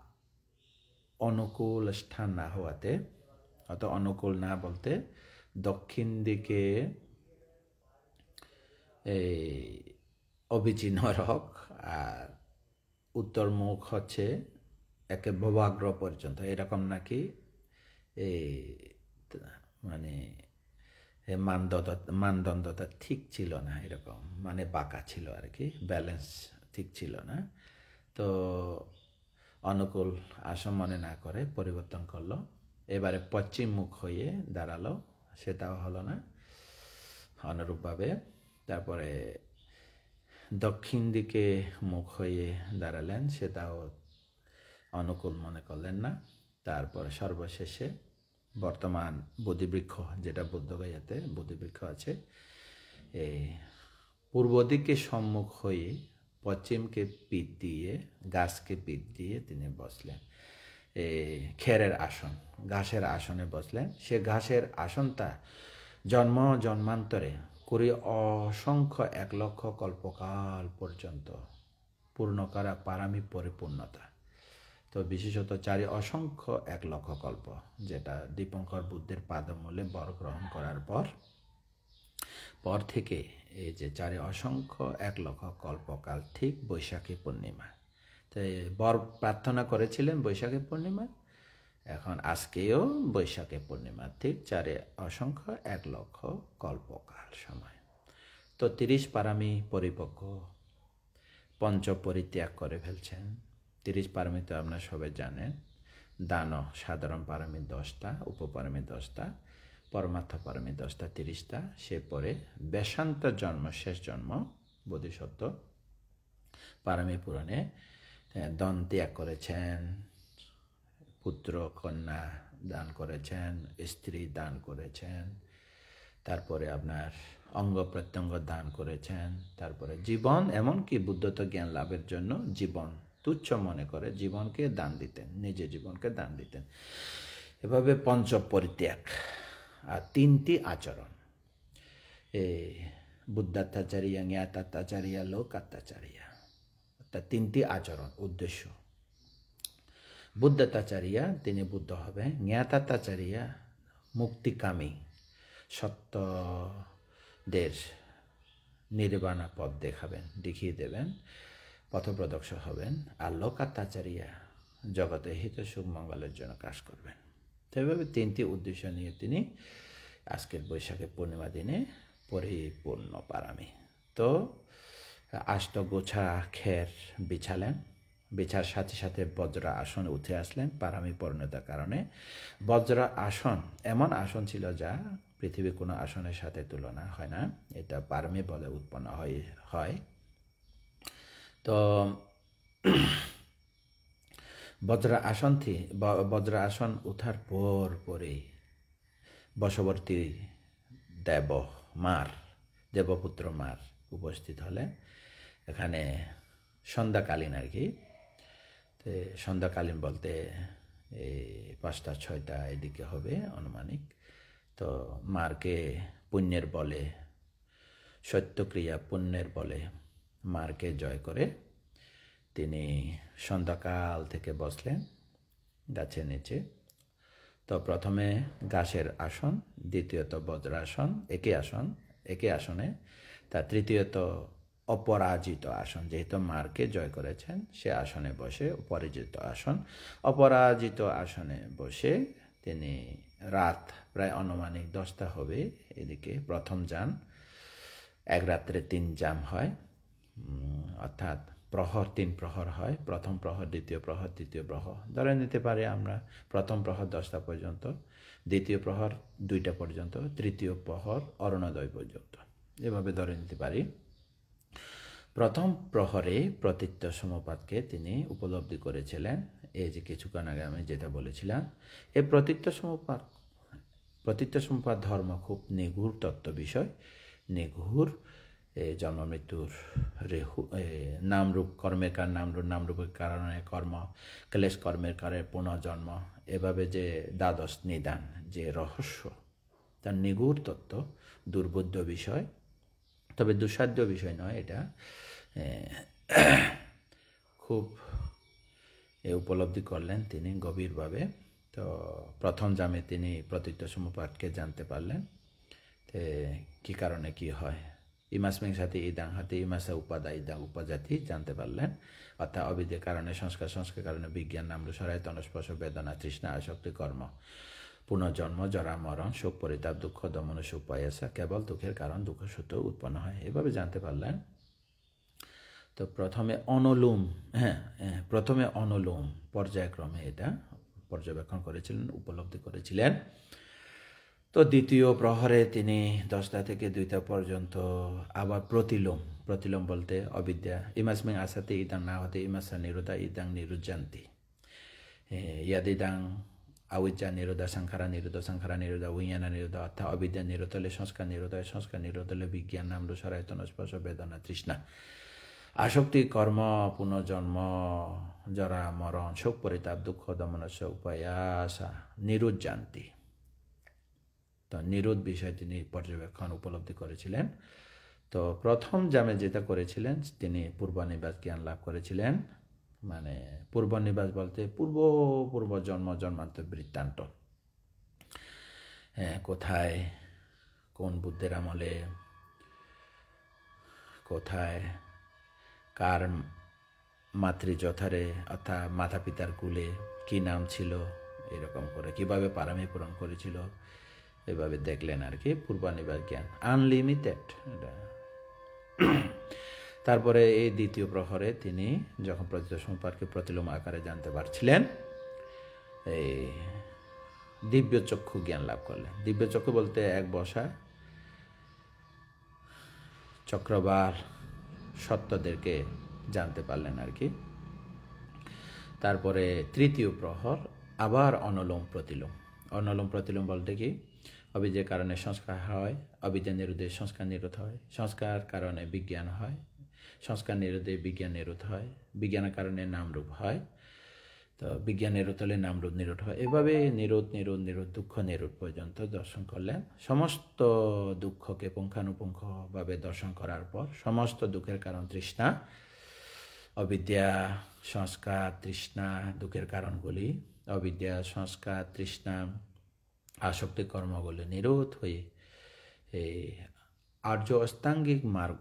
অনুকূল স্থান না হওয়াতে, অত অনুকূল না বলতে দক্ষিণ দিকে এই অবিচ্ছিন্ন রক আর উত্তর মুখ হচ্ছে একে ভবাগ্র পর্যন্ত, এরকম নাকি এই মানে মানদণ্ডতা মানদণ্ডতা ঠিক ছিল না, এরকম মানে বাঁকা ছিল আর কি, ব্যালেন্স ঠিক ছিল না। তো অনুকূল আসন মনে না করে পরিবর্তন করলো, এবারে পশ্চিম মুখ হয়ে দাঁড়ালো, সেটাও হলো না অনুরূপভাবে। তারপরে দক্ষিণ দিকে মুখ হয়ে দাঁড়ালেন, সেটাও অনুকূল মনে করলেন না। তারপর সর্বশেষে বর্তমান বোধিবৃক্ষ, যেটা বুদ্ধগয়াতে বোধিবৃক্ষ আছে, এই পূর্ব দিকে সম্মুখ হয়ে পশ্চিমকে পিঠ দিয়ে, গাছকে পিঠ দিয়ে তিনি বসলেন। এই খেরের আসন, ঘাসের আসনে বসলেন। সে ঘাসের আসনটা জন্ম জন্মান্তরে কুড়ি অসংখ্য এক লক্ষ কল্পকাল পর্যন্ত পূর্ণ করা পারামি পরিপূর্ণতা। তো বিশেষত চারি অসংখ্য এক লক্ষ কল্প, যেটা দীপঙ্কর বুদ্ধের পাদমূলে বর গ্রহণ করার পর পর থেকে এই যে চারি অসংখ্য এক লক্ষ কল্পকাল ঠিক বৈশাখী পূর্ণিমা। তো বর প্রার্থনা করেছিলেন বৈশাখী পূর্ণিমা, এখন আজকেও বৈশাখী পূর্ণিমা, ঠিক চারে অসংখ্য এক লক্ষ কল্পকাল সময়। তো তিরিশ পারামি পরিপক্ক, পঞ্চ পরিত্যাগ করে ফেলছেন। তিরিশ পারামি তো আপনারা সবাই জানেন। দান সাধারণ পারামি দশটা, উপপারামি দশটা, পরমার্থ পারামি দশটা, তিরিশটা। সে পরে বেশান্ত জন্ম, শেষ জন্ম বোধিসত্ত্ব পারামি পূরণে দন ত্যাগ করেছেন, পুত্র কন্যা দান করেছেন, স্ত্রী দান করেছেন, তারপরে আপনার অঙ্গ প্রত্যঙ্গ দান করেছেন, তারপরে জীবন, এমনকি বুদ্ধত্ব জ্ঞান লাভের জন্য জীবন তুচ্ছ মনে করে জীবনকে দান দিতেন, নিজের জীবনকে দান দিতেন। এভাবে পঞ্চ পরিত্যাগ আর তিনটি আচরণ, এ বুদ্ধাত্মাচারিয়া, জ্ঞাতাত্মাচারিয়া, লোকাত্মাচারিয়া, অর্থাৎ তিনটি আচরণ উদ্দেশ্য। বুদ্ধাত্মাচারিয়া তিনি বুদ্ধ হবেন, জ্ঞাতাত্মাচারিয়া মুক্তিকামী সত্যদের নির্বাণা পথ দেখাবেন, দেখিয়ে দেবেন, পথপ্রদর্শক হবেন। আর লোকাত্মাচারিয়া জগতে হিত সুখ মঙ্গলের জন্য কাজ করবেন। তো এভাবে তিনটি উদ্দেশ্য নিয়ে তিনি আজকের বৈশাখী পূর্ণিমা দিনে পরিপূর্ণ পারামি। তো আষ্ট গোছা খের বিছালেন, বিছার সাথে সাথে বজ্র আসনে উঠে আসলেন পারামি পরিণতার কারণে। বজ্র আসন এমন আসন ছিল যা পৃথিবীর কোনো আসনের সাথে তুলনা হয় না, এটা পারামি বলে উৎপন্ন হয় হয় তো বজ্র আসন থেকে বজ্র আসন উঠার পর পরেই বশবর্তী দেব মার, দেবপুত্র মার উপস্থিত হলেন এখানে সন্ধ্যাকালীন আর কি। তো সন্ধ্যাকালীন বলতে এই পাঁচটা ছয়টা এদিকে হবে আনুমানিক। তো মারকে পুণ্যের বলে, সত্যক্রিয়া পুণ্যের বলে মারকে জয় করে তিনি সন্ধ্যাকাল থেকে বসলেন গাছের নিচে। তো প্রথমে গাছের আসন, দ্বিতীয়ত বজ্রাসন, একই আসন একই আসনে, তার তৃতীয়ত অপরাজিত আসন, যেহেতু মারকে জয় করেছেন সে আসনে বসে অপরাজিত আসন। অপরাজিত আসনে বসে তিনি রাত প্রায় আনুমানিক দশটা হবে এদিকে প্রথম যান, এক রাত্রে তিন জাম হয়, অর্থাৎ প্রহর তিন প্রহর হয়, প্রথম প্রহর, দ্বিতীয় প্রহর, তৃতীয় প্রহর। ধরে নিতে পারি আমরা প্রথম প্রহর দশটা পর্যন্ত, দ্বিতীয় প্রহর দুইটা পর্যন্ত, তৃতীয় প্রহর অরুণোদয় পর্যন্ত, এভাবে ধরে নিতে পারি। প্রথম প্রহরে প্রতীত্য সমপাতকে তিনি উপলব্ধি করেছিলেন, এই যে কিছুক্ষণ আগে আমি যেটা বলেছিলাম। এই প্রতীত্য সমপাত প্রতীত্য সমপাত ধর্ম খুব নিগূঢ় তত্ত্ব বিষয়, নিগূঢ়। জন্ম মৃত্যুর রেহু, নামরূপ কর্মের কারণ নামরূপ, নামরূপের কারণে কর্ম, ক্লেশ কর্মের কারণে পুনর্জন্ম, এভাবে যে দ্বাদশ নিদান, যে রহস্য, তার নিগূঢ় তত্ত্ব, দুর্বোধ্য বিষয়, তবে দুঃসাধ্য বিষয় নয়, এটা খুব উপলব্ধি করলেন তিনি গভীরভাবে। তো প্রথম জামে তিনি প্রতীত্য সমপাতকে জানতে পারলেন, কি কারণে কি হয়, ইমাসমিং সাথে ইদাং হাতে ইমাসা উপাদা ইদাং উপজাতি জানতে পারলেন। অর্থাৎ অবিদ্যের কারণে সংস্কার, সংস্কার কারণে বিজ্ঞান, নামরূপসরায় তনস্পর্শ, বেদনা, তৃষ্ণা, আসক্তি, কর্ম, পুনর্জন্ম, জরা, মরণ, শোক, পরিতাপ, দুঃখ, দমন, সুখ, পায়াসা, কেবল দুঃখের কারণ দুঃখ সূত্র উৎপন্ন হয়, এভাবে জানতে পারলেন। তো প্রথমে অনুলোম, হ্যাঁ প্রথমে অনুলোম পর্যায়ক্রমে এটা পর্যবেক্ষণ করেছিলেন, উপলব্ধি করেছিলেন। তো দ্বিতীয় প্রহরে তিনি দশটা থেকে দুইটা পর্যন্ত আবার প্রতিলোম প্রতিলোম বলতে অবিদ্যা ইমাসমিং আসাতে ইদাং না হতে ইমাসা নিরোধা ইদাং নিরুজ্জান্তি ইয়াদিদাং আবিদ্যা নিরোধা সংখারা নিরোধ সংখারা নিরোধা উইজ্ঞানা নিরোধ অর্থাৎ অবিদ্যা নিরোধ হলে সংস্কার নিরোধ হয় সংস্কার নিরোধ হলে বিজ্ঞান নাম রূপসরায়তন স্পর্শ বেদনা তৃষ্ণা আসক্তি কর্ম পুনর্জন্ম জরা মরণ শোক পরিতাপ দুঃখ দমন শোক প্রয়াসা নিরুজ্জান্তি। তো নিরোধ বিষয় তিনি পর্যবেক্ষণ উপলব্ধি করেছিলেন। তো প্রথম জামে যেটা করেছিলেন তিনি পূর্বনিবাস জ্ঞান লাভ করেছিলেন, মানে পূর্বনিবাস বলতে পূর্ব পূর্ব জন্ম জন্মান্তর বৃত্তান্ত, হ্যাঁ কোথায় কোন বুদ্ধের আমলে কোথায় কার মাতৃযথারে অর্থাৎ মাতা পিতার কুলে কি নাম ছিল, এরকম করে কিভাবে পারামি পূরণ করেছিল এভাবে দেখলেন আর কি পূর্বনিবাস জ্ঞান আনলিমিটেড। তারপরে এই দ্বিতীয় প্রহরে তিনি যখন প্রতীত সম্পর্কে প্রতিলোম আকারে জানতে পারছিলেন এই দিব্য চক্ষু জ্ঞান লাভ করলেন। দিব্য চক্ষু বলতে এক বসা চক্রবার সত্যদেরকে জানতে পারলেন আর কি। তারপরে তৃতীয় প্রহর আবার অনলোম প্রতিলোম। অনলোম প্রতিলোম বলতে কি অবিদ্যার কারণে সংস্কার হয়, অবিদ্যা নিরোধে সংস্কার নিরোধ হয়, সংস্কার কারণে বিজ্ঞান হয়, সংস্কার নিরোধে বিজ্ঞান নিরোধ হয়, বিজ্ঞানের কারণে নামরূপ হয়, তো বিজ্ঞান নিরোধ হলে নামরূপ নিরোধ হয়। এভাবে নিরোধ নিরোধ নিরোধ দুঃখ নিরোধ পর্যন্ত দর্শন করলেন। সমস্ত দুঃখকে পুঙ্খানুপুঙ্খভাবে দর্শন করার পর সমস্ত দুঃখের কারণ তৃষ্ণা, অবিদ্যা সংস্কার তৃষ্ণা দুঃখের কারণগুলি, অবিদ্যা সংস্কার তৃষ্ণা আসক্তি কর্মগুলি নিরোধ হয়ে এই আর্য অষ্টাঙ্গিক মার্গ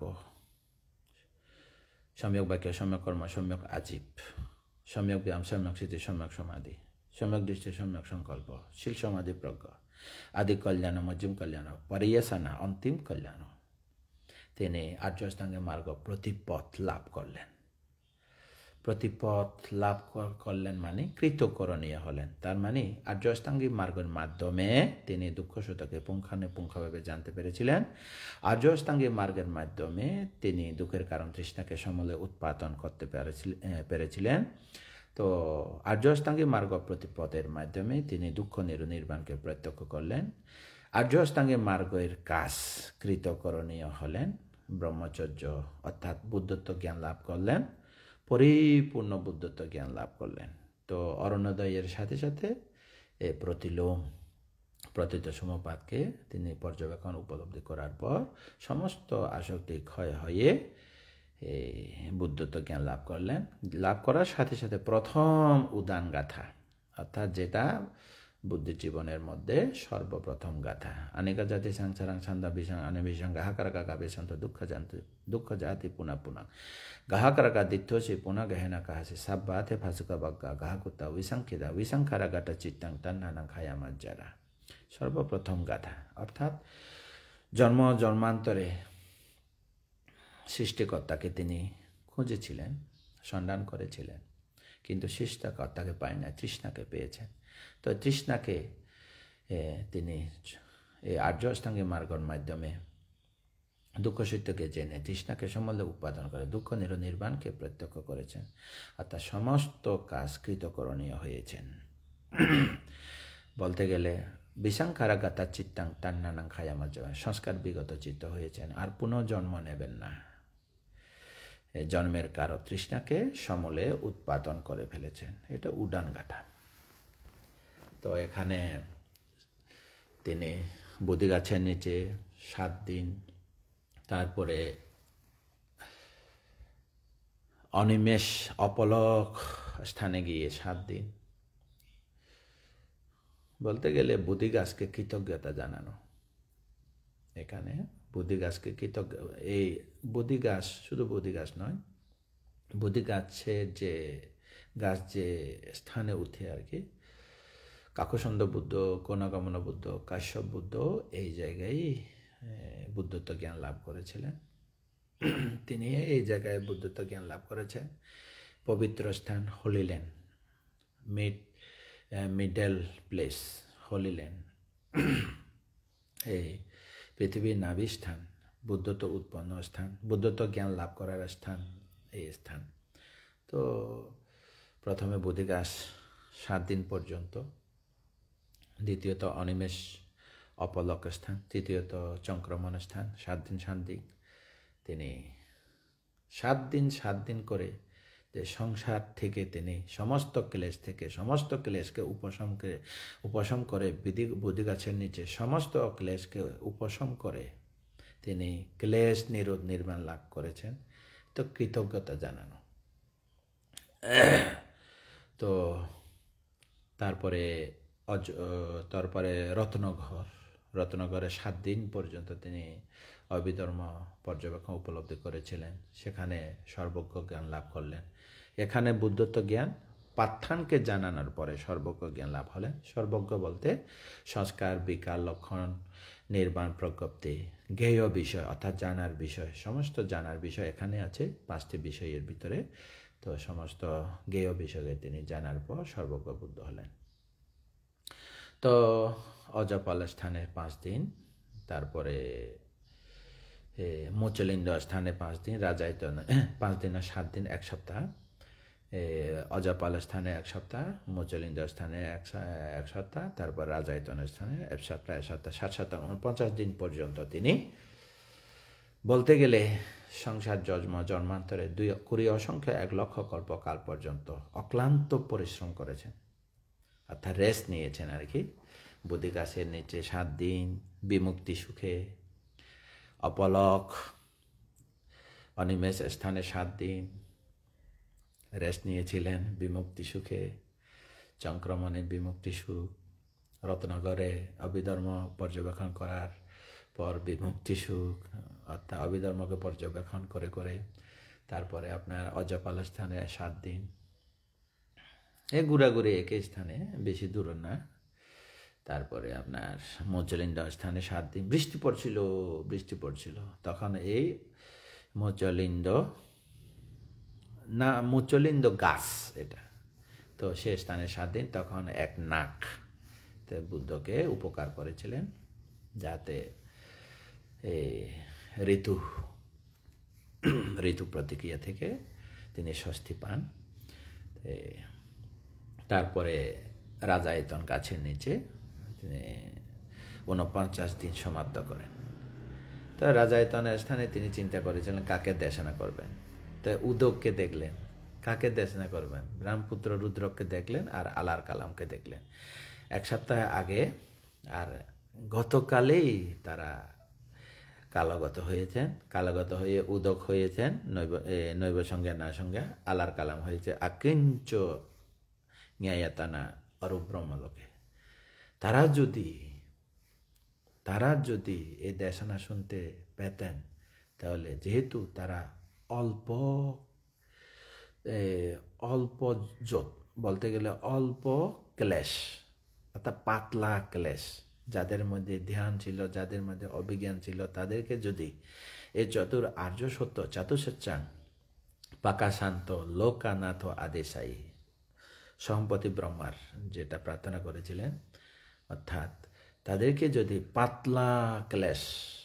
সম্যক বাক্য সম্যক কর্ম সম্যক আজীব সম্যক ব্যায়াম সম্যক স্থিতি সম্যক সমাধি সম্যক দৃষ্টি সম্যক সংকল্প শীল সমাধি প্রজ্ঞা আদি কল্যাণ মধ্যম কল্যাণ পরিয়াসানা অন্তিম কল্যাণ, তিনি আর্য অষ্টাঙ্গিক মার্গ প্রতিপথ লাভ করলেন। প্রতিপথ লাভ করলেন মানে কৃতকরণীয় হলেন। তার মানে আর্য অষ্টাঙ্গিক মার্গের মাধ্যমে তিনি দুঃখ সত্যকে পুঙ্খানুপুঙ্খভাবে জানতে পেরেছিলেন। আর্য অষ্টাঙ্গিক মার্গের মাধ্যমে তিনি দুঃখের কারণ তৃষ্ণাকে সমূলে উৎপাদন করতে পেরেছিলেন। তো আর্য অষ্টাঙ্গিক মার্গ প্রতিপথের মাধ্যমে তিনি দুঃখ নির্বাণকে প্রত্যক্ষ করলেন। আর্য অষ্টাঙ্গিক মার্গের কাজ কৃতকরণীয় হলেন, ব্রহ্মচর্য অর্থাৎ বুদ্ধত্ব জ্ঞান লাভ করলেন, পরিপূর্ণ বুদ্ধত্ব জ্ঞান লাভ করলেন। তো অরণ্যোদয়ের সাথে সাথে এ প্রতিলোম প্রতীত সমপাতকে তিনি পর্যবেক্ষণ উপলব্ধি করার পর সমস্ত আসক্তি ক্ষয় হয়ে এই বুদ্ধত্ব জ্ঞান লাভ করলেন। লাভ করার সাথে সাথে প্রথম উদান গাথা অর্থাৎ যেটা বুদ্ধি জীবনের মধ্যে সর্বপ্রথম গাথা অনেকা জাতি সংসারাং ছন্দা বিসং অনিবিসং গাহাকারকা গাবেশন্ত দুঃখ জানতে দুঃখ জাতি পুনঃ পুনঃ গাহাকারকা দিত্যসি পুনঃ গহেনা কাহাসি সাব্বাতে ফাসুকা বাগ্গা গাহাকুতা উইসংখিদা উইসংখারা গাটা চিত্তাং তন্নানাং খায়ামাজ্জারা। সর্বপ্রথম গাথা অর্থাৎ জন্ম জন্মান্তরে সৃষ্টিকর্তাকে তিনি খুঁজেছিলেন, সন্ধান করেছিলেন, কিন্তু সৃষ্টিকর্তাকে পায় না, তৃষ্ণাকে পেয়েছেন। তো তৃষ্ণাকে তিনি এই আর্য অষ্টাঙ্গিক মার্গের মাধ্যমে দুঃখ সত্যকে জেনে তৃষ্ণাকে সম্বন্ধে উৎপাদন করে দুঃখ নির্বাণকে প্রত্যক্ষ করেছেন, অর্থাৎ সমস্ত কাজ কৃতকরণীয় হয়েছেন। বলতে গেলে বিসংখারা গাতা চিত্তাং টান্নানাং খায়ামাজ সংস্কার বিগত চিত্ত হয়েছেন, আর পুনর্জন্ম নেবেন না। জন্মের কারক তৃষ্ণাকে সমূলে উৎপাদন করে ফেলেছেন। এটা উডান গাথা। তো এখানে তিনি বোধি গাছের নিচে সাত দিন, তারপরে অনিমেষ অপলক স্থানে গিয়ে সাত দিন, বলতে গেলে বোধি গাছকে কৃতজ্ঞতা জানানো। এখানে বোধি গাছকে কৃতজ্ঞ এই বোধি গাছ শুধু বোধি গাছ নয়, বোধি গাছের যে গাছ যে স্থানে উঠে আর কি, কাকসন্দ বুদ্ধ, কোনাগমন বুদ্ধ, কাশ্যপ বুদ্ধ এই জায়গায় বুদ্ধত্ব জ্ঞান লাভ করেছিলেন। তিনি এই জায়গায় বুদ্ধত্ব জ্ঞান লাভ করেছেন। পবিত্র স্থান holy land, mid middle place holy land. এই পৃথিবীর নাভি স্থান, বুদ্ধত্ব উৎপন্ন স্থান, বুদ্ধত্ব জ্ঞান লাভ করার স্থান এই স্থান। তো প্রথমে বোধিঘাস সাত দিন পর্যন্ত, দ্বিতীয়ত অনিমেষ অপলক স্থান, তৃতীয়ত চংক্রমণ স্থান, সাত দিন সাত দিন তিনি সাত দিন সাত দিন করে যে সংসার থেকে তিনি সমস্ত ক্লেশ থেকে সমস্ত ক্লেশকে উপশম করে উপশম করে বিধি বোধিগাছের নিচে সমস্ত ক্লেশকে উপশম করে তিনি ক্লেশ নিরোধ নির্মাণ লাভ করেছেন। তো কৃতজ্ঞতা জানানো। তো তারপরে অজ তারপরে রত্নঘর, রত্নঘরে সাত দিন পর্যন্ত তিনি অবিধর্ম পর্যবেক্ষণ উপলব্ধি করেছিলেন, সেখানে সর্বজ্ঞ জ্ঞান লাভ করলেন। এখানে বুদ্ধত্ব জ্ঞান পাঠ্যানকে জানানোর পরে সর্বজ্ঞ জ্ঞান লাভ হলেন। সর্বজ্ঞ বলতে সংস্কার, বিকার, লক্ষণ, নির্বাণ, প্রজ্ঞপ্তি, জ্ঞেয় বিষয় অর্থাৎ জানার বিষয়, সমস্ত জানার বিষয় এখানে আছে পাঁচটি বিষয়ের ভিতরে। তো সমস্ত জ্ঞেয় বিষয়কে তিনি জানার পর সর্বজ্ঞ বুদ্ধ হলেন। তো অজপাল স্থানে পাঁচ দিন, তারপরে মোচলিন্দ স্থানে পাঁচ দিন, রাজায়তন পাঁচ দিন আর সাত দিন, এক সপ্তাহ। অজপাল স্থানে এক সপ্তাহ, মোচলিন্দ স্থানে এক এক সপ্তাহ, তারপর রাজায়তন স্থানে এক সপ্তাহ এক সপ্তাহ সাত সপ্তাহ উনপঞ্চাশ দিন পর্যন্ত তিনি বলতে গেলে সংসার জন্ম জন্মান্তরে দুই কুড়ি অসংখ্য এক লক্ষ কল্পকাল পর্যন্ত অক্লান্ত পরিশ্রম করেছেন, অর্থাৎ রেস্ট নিয়েছেন আর কি। বোধিঘাসের নিচে সাত দিন, বিমুক্তি সুখে অপলক অনিমেষ স্থানে সাত দিন রেস্ট নিয়েছিলেন বিমুক্তি সুখে, চংক্রমণে বিমুক্তি সুখ, রত্নগরে অবিধর্ম পর্যবেক্ষণ করার পর বিমুক্তি সুখ, অর্থাৎ অবিধর্মকে পর্যবেক্ষণ করে করে তারপরে আপনার অজপাল স্থানে সাত দিন, এ ঘুরাঘুরি একই স্থানে, বেশি দূর না। তারপরে আপনার মোচলিন্দ স্থানে সাত দিন, বৃষ্টি পড়ছিল বৃষ্টি পড়ছিল তখন এই মোচলিন্দ না মোচলিন্দ গাছ এটা, তো সে স্থানে সাত দিন, তখন এক নাক তো বুদ্ধকে উপকার করেছিলেন যাতে এই ঋতু ঋতু প্রতিক্রিয়া থেকে তিনি স্বস্তি পান। তারপরে রাজায়তন গাছের নিচে তিনি ঊনপঞ্চাশ দিন সমাপ্ত করেন। তো রাজায়তনের স্থানে তিনি চিন্তা করেছিলেন কাকে দেশনা করবেন। তো উদককে দেখলেন, কাকে দেশনা করবেন, ব্রহ্মপুত্র রুদ্রককে দেখলেন আর আলার কালামকে দেখলেন এক সপ্তাহ আগে, আর গতকালেই তারা কালগত হয়েছেন, কালগত হয়ে উদক হয়েছেন নৈব নৈব সংজ্ঞা না সংজ্ঞা, আলার কালাম হয়েছে আকিঞ্চ ন্যায়াতানা অরূপ ব্রহ্মলোকে। তারা যদি তারা যদি এই দেশনা শুনতে পেতেন, তাহলে যেহেতু তারা অল্প অল্প জোত বলতে গেলে অল্প ক্লেশ, অর্থাৎ পাতলা ক্লেশ, যাদের মধ্যে ধ্যান ছিল, যাদের মধ্যে অভিজ্ঞান ছিল, তাদেরকে যদি এই চতুর আর্য সত্য চাতুসচ্চাং পাকাশান্ত লোকানাথ আদেশায়ী সম্পত্তি ব্রহ্মার যেটা প্রার্থনা করেছিলেন, অর্থাৎ তাদেরকে যদি পাতলা ক্লেশ,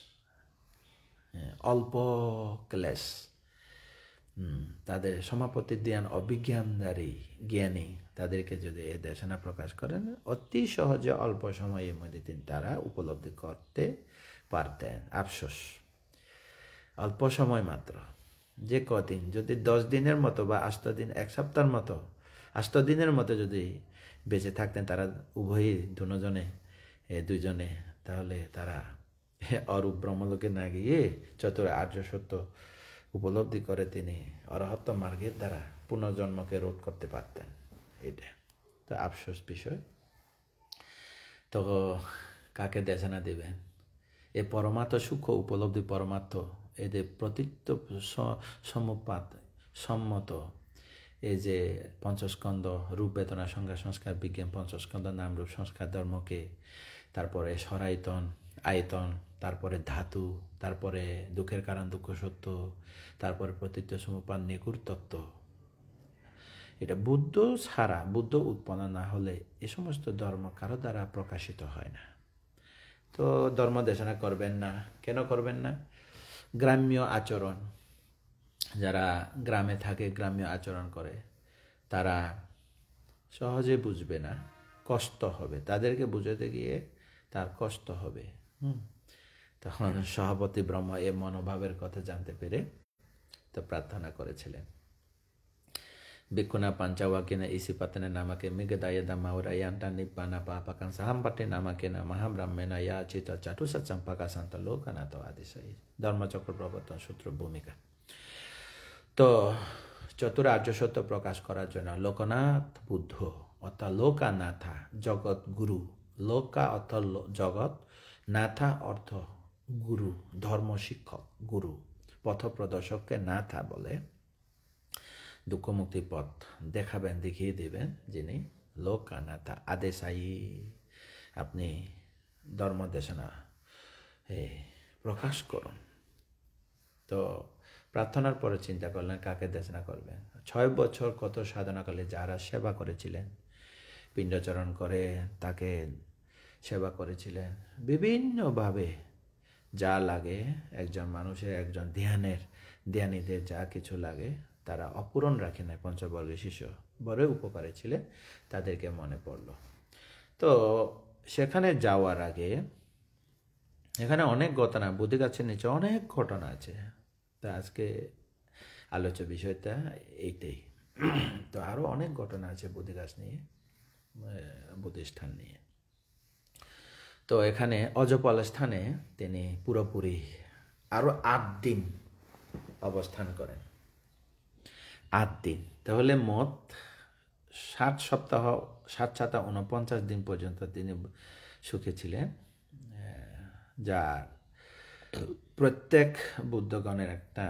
অল্প ক্লেশ, তাদের সমাপতি জ্ঞান অভিজ্ঞানদারী জ্ঞানী তাদেরকে যদি এ দেশনা প্রকাশ করেন, অতি সহজে অল্প সময়ের মধ্যে তিনি তারা উপলব্ধি করতে পারতেন। আফসোস অল্প সময় মাত্র, যে কদিন, যদি দশ দিনের মতো বা আষ্ট দিন, এক সপ্তাহের মতো, আষ্ট দিনের মতো যদি বেঁচে থাকতেন তারা উভয়ই দুজনে দুইজনে, তাহলে তারা অরূপ ব্রহ্মলোকে না গিয়ে চতুর আর্য সত্য উপলব্ধি করে তিনি অরহত্ত মার্গের দ্বারা পুনর্জন্মকে রোধ করতে পারতেন। এটা তো আফসোস বিষয়। তো কাকে দেশনা দেবেন? এ পরমাত্ম সুখ উপলব্ধি পরমাত্ম এদের প্রতীত্ব সমপাত সম্মত এই যে পঞ্চস্কন্ধ রূপ বেদনা সংজ্ঞা সংস্কার বিজ্ঞান, পঞ্চস্কন্ধ নাম রূপ সংস্কার ধর্মকে, তারপরে সরায়তন আয়তন, তারপরে ধাতু, তারপরে দুঃখের কারণ দুঃখ সত্য, তারপরে প্রতীত্ব সমপাত নিকুর তত্ত্ব, এটা বুদ্ধ ছাড়া, বুদ্ধ উৎপন্ন না হলে এ সমস্ত ধর্ম কারো দ্বারা প্রকাশিত হয় না। তো ধর্ম দেশনা করবেন না। কেন করবেন না? গ্রাম্য আচরণ, যারা গ্রামে থাকে গ্রাম্য আচরণ করে তারা সহজে বুঝবে না, কষ্ট হবে, তাদেরকে বুঝাতে গিয়ে তার কষ্ট হবে। হুম তখন সভাপতি ব্রহ্ম এ মনোভাবের কথা জানতে পেরে তো প্রার্থনা করেছিলেন, Bhikkhuna pancawakena isipatana namake migadaya dhammaurayanta nibbana papakan sahampate namakena mahabrahmena ya cita chatusat sampaka santa lokanato adisai ধর্মচক্র প্রবর্তন সূত্র ভূমিকা। তো চতুরার্য সত্য প্রকাশ করার জন্য লোকনাথ বুদ্ধ অর্থাৎ লোকানাথা জগৎ গুরু, লোকা অর্থ জগৎ, নাথা অর্থ গুরু, ধর্ম শিক্ষক গুরু, পথ প্রদর্শককে নাথা বলে। দুঃখ মুক্তি পথ দেখাবেন, দেখিয়ে দেবেন যিনি লোকানাথা আদেশায়ী। আপনি ধর্ম দেশনা প্রকাশ করুন। তো প্রার্থনার পরে চিন্তা করলেন কাকে দেশনা করবেন। ছয় বছর কত সাধনাকালে যারা সেবা করেছিলেন, পিণ্ডচরণ করে তাকে সেবা করেছিলেন, বিভিন্নভাবে যা লাগে একজন মানুষের, একজন ধ্যানের ধ্যানীদের যা কিছু লাগে তারা অপূরণ রাখে নাই। পঞ্চবর্গের শিষ্য বড় উপকারী ছিলেন, তাদেরকে মনে পড়ল। তো সেখানে যাওয়ার আগে এখানে অনেক ঘটনা, বুদ্ধিগাছের নিচে অনেক ঘটনা আছে। তা আজকে আলোচ্য বিষয়টা এইটাই। তো আরও অনেক ঘটনা আছে বুদ্ধিগাছ নিয়ে, বুদ্ধিস্থান নিয়ে। তো এখানে অজপাল স্থানে তিনি পুরোপুরি আরও আট দিন অবস্থান করেন। আট দিন তাহলে মোট ষাট সপ্তাহ, ষাট সাতা উনপঞ্চাশ দিন পর্যন্ত তিনি সুখে ছিলেন। যা প্রত্যেক বুদ্ধগণের একটা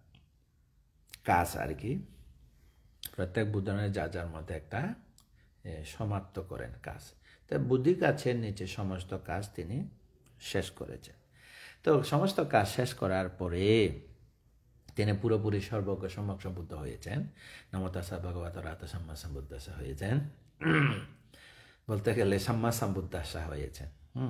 কাজ আর কি, প্রত্যেক বুদ্ধগণের যা যার মধ্যে একটা সমাপ্ত করেন কাজ। তাই বুদ্ধি গাছের নিচে সমস্ত কাজ তিনি শেষ করেছেন। তো সমস্ত কাজ শেষ করার পরে তিনি পুরোপুরি সর্বজ্ঞ সম্যক সম্বুদ্ধ হয়েছেন। নমো তাস্সা ভগবতো অরহতো সাম্মা সম্বুদ্ধাস্সা হয়েছেন, বলতে গেলে সাম্মা সম্বুদ্ধাস্সা হয়েছেন। হুম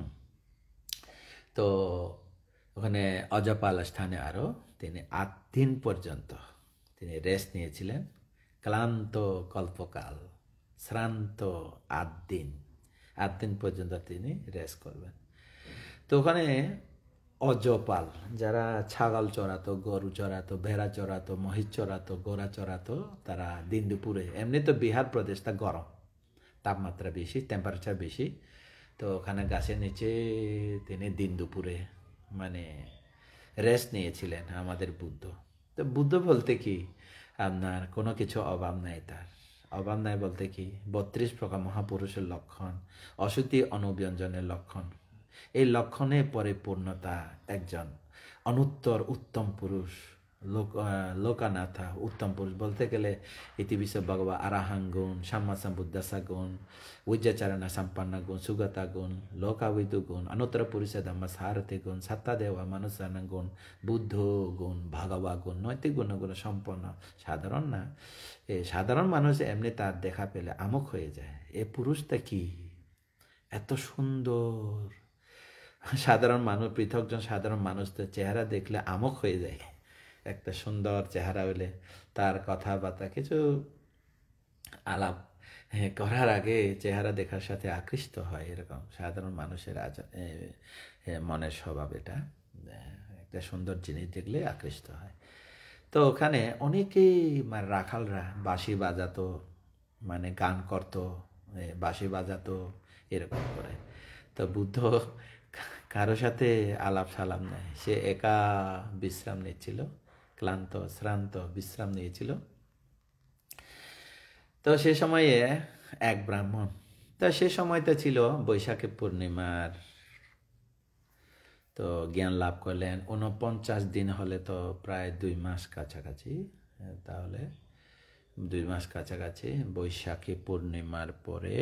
তো ওখানে অজপাল স্থানে আরও তিনি আট দিন পর্যন্ত তিনি রেস্ট নিয়েছিলেন। ক্লান্ত কল্পকাল, শ্রান্ত আট দিন, আট দিন পর্যন্ত তিনি রেস্ট করবেন। তো ওখানে অজপাল যারা ছাগল চড়াতো, গরু চড়াতো, ভেড়া চড়াতো, মহিষ চড়াতো, গোড়া চড়াতো, তারা দিন দুপুরে, এমনি তো বিহার প্রদেশটা গরম, তাপমাত্রা বেশি, টেম্পারেচার বেশি, তো ওখানে গাছের নিচে তিনি দিন দুপুরে মানে রেস্ট নিয়েছিলেন আমাদের বুদ্ধ। তো বুদ্ধ বলতে কি আপনার কোনো কিছু অভাব নাই, তার অভাব নাই বলতে কি বত্রিশ প্রকার মহাপুরুষের লক্ষণ, অসুতি অনুব্যঞ্জনের লক্ষণ, এই লক্ষণে পরিপূর্ণতা একজন অনুত্তর উত্তম পুরুষ, লোক লোকানাথা উত্তম পুরুষ বলতে গেলে ইতিবিশ্ব ভগবা আরাহাং গুণ, সাম্মা সম্বুদ্ধাসা গুণ, উজ্জাচারণা সম্পন্ন গুণ, সুগতা গুণ, লোকাবিদু গুণ, অনুত্তর পুরুষ ধম্ম সারথি গুণ, সত্তাদেবা মনুষ্যান গুণ, বুদ্ধ গুণ, ভগবা গুণ, নৈতিক গুণগুলো সম্পন্ন। সাধারণ না, এই সাধারণ মানুষ এমনি তার দেখা পেলে আমক হয়ে যায়, এ পুরুষটা কি এত সুন্দর। সাধারণ মানুষ, পৃথকজন সাধারণ মানুষদের চেহারা দেখলে আমক হয়ে যায়। একটা সুন্দর চেহারা হলে তার কথাবার্তা কিছু আলাপ করার আগে চেহারা দেখার সাথে আকৃষ্ট হয়, এরকম সাধারণ মানুষের মনের স্বভাব। এটা একটা সুন্দর জিনিস দেখলে আকৃষ্ট হয়। তো ওখানে অনেকেই মানে রাখালরা বাঁশি বাজাতো, মানে গান করতো, বাঁশি বাজাতো, এরকম করে। তো বুদ্ধ কারো সাথে আলাপ সালাম নেয়, সে একা বিশ্রাম নিচ্ছিল, ক্লান্ত শ্রান্ত বিশ্রাম নিয়েছিল। তো সে সময়ে এক ব্রাহ্মণ, তো সে সময়টা ছিল বৈশাখী পূর্ণিমার, তো জ্ঞান লাভ করলেন উনপঞ্চাশ দিন হলে তো প্রায় দুই মাস কাছাকাছি, তাহলে দুই মাস কাছাকাছি। বৈশাখী পূর্ণিমার পরে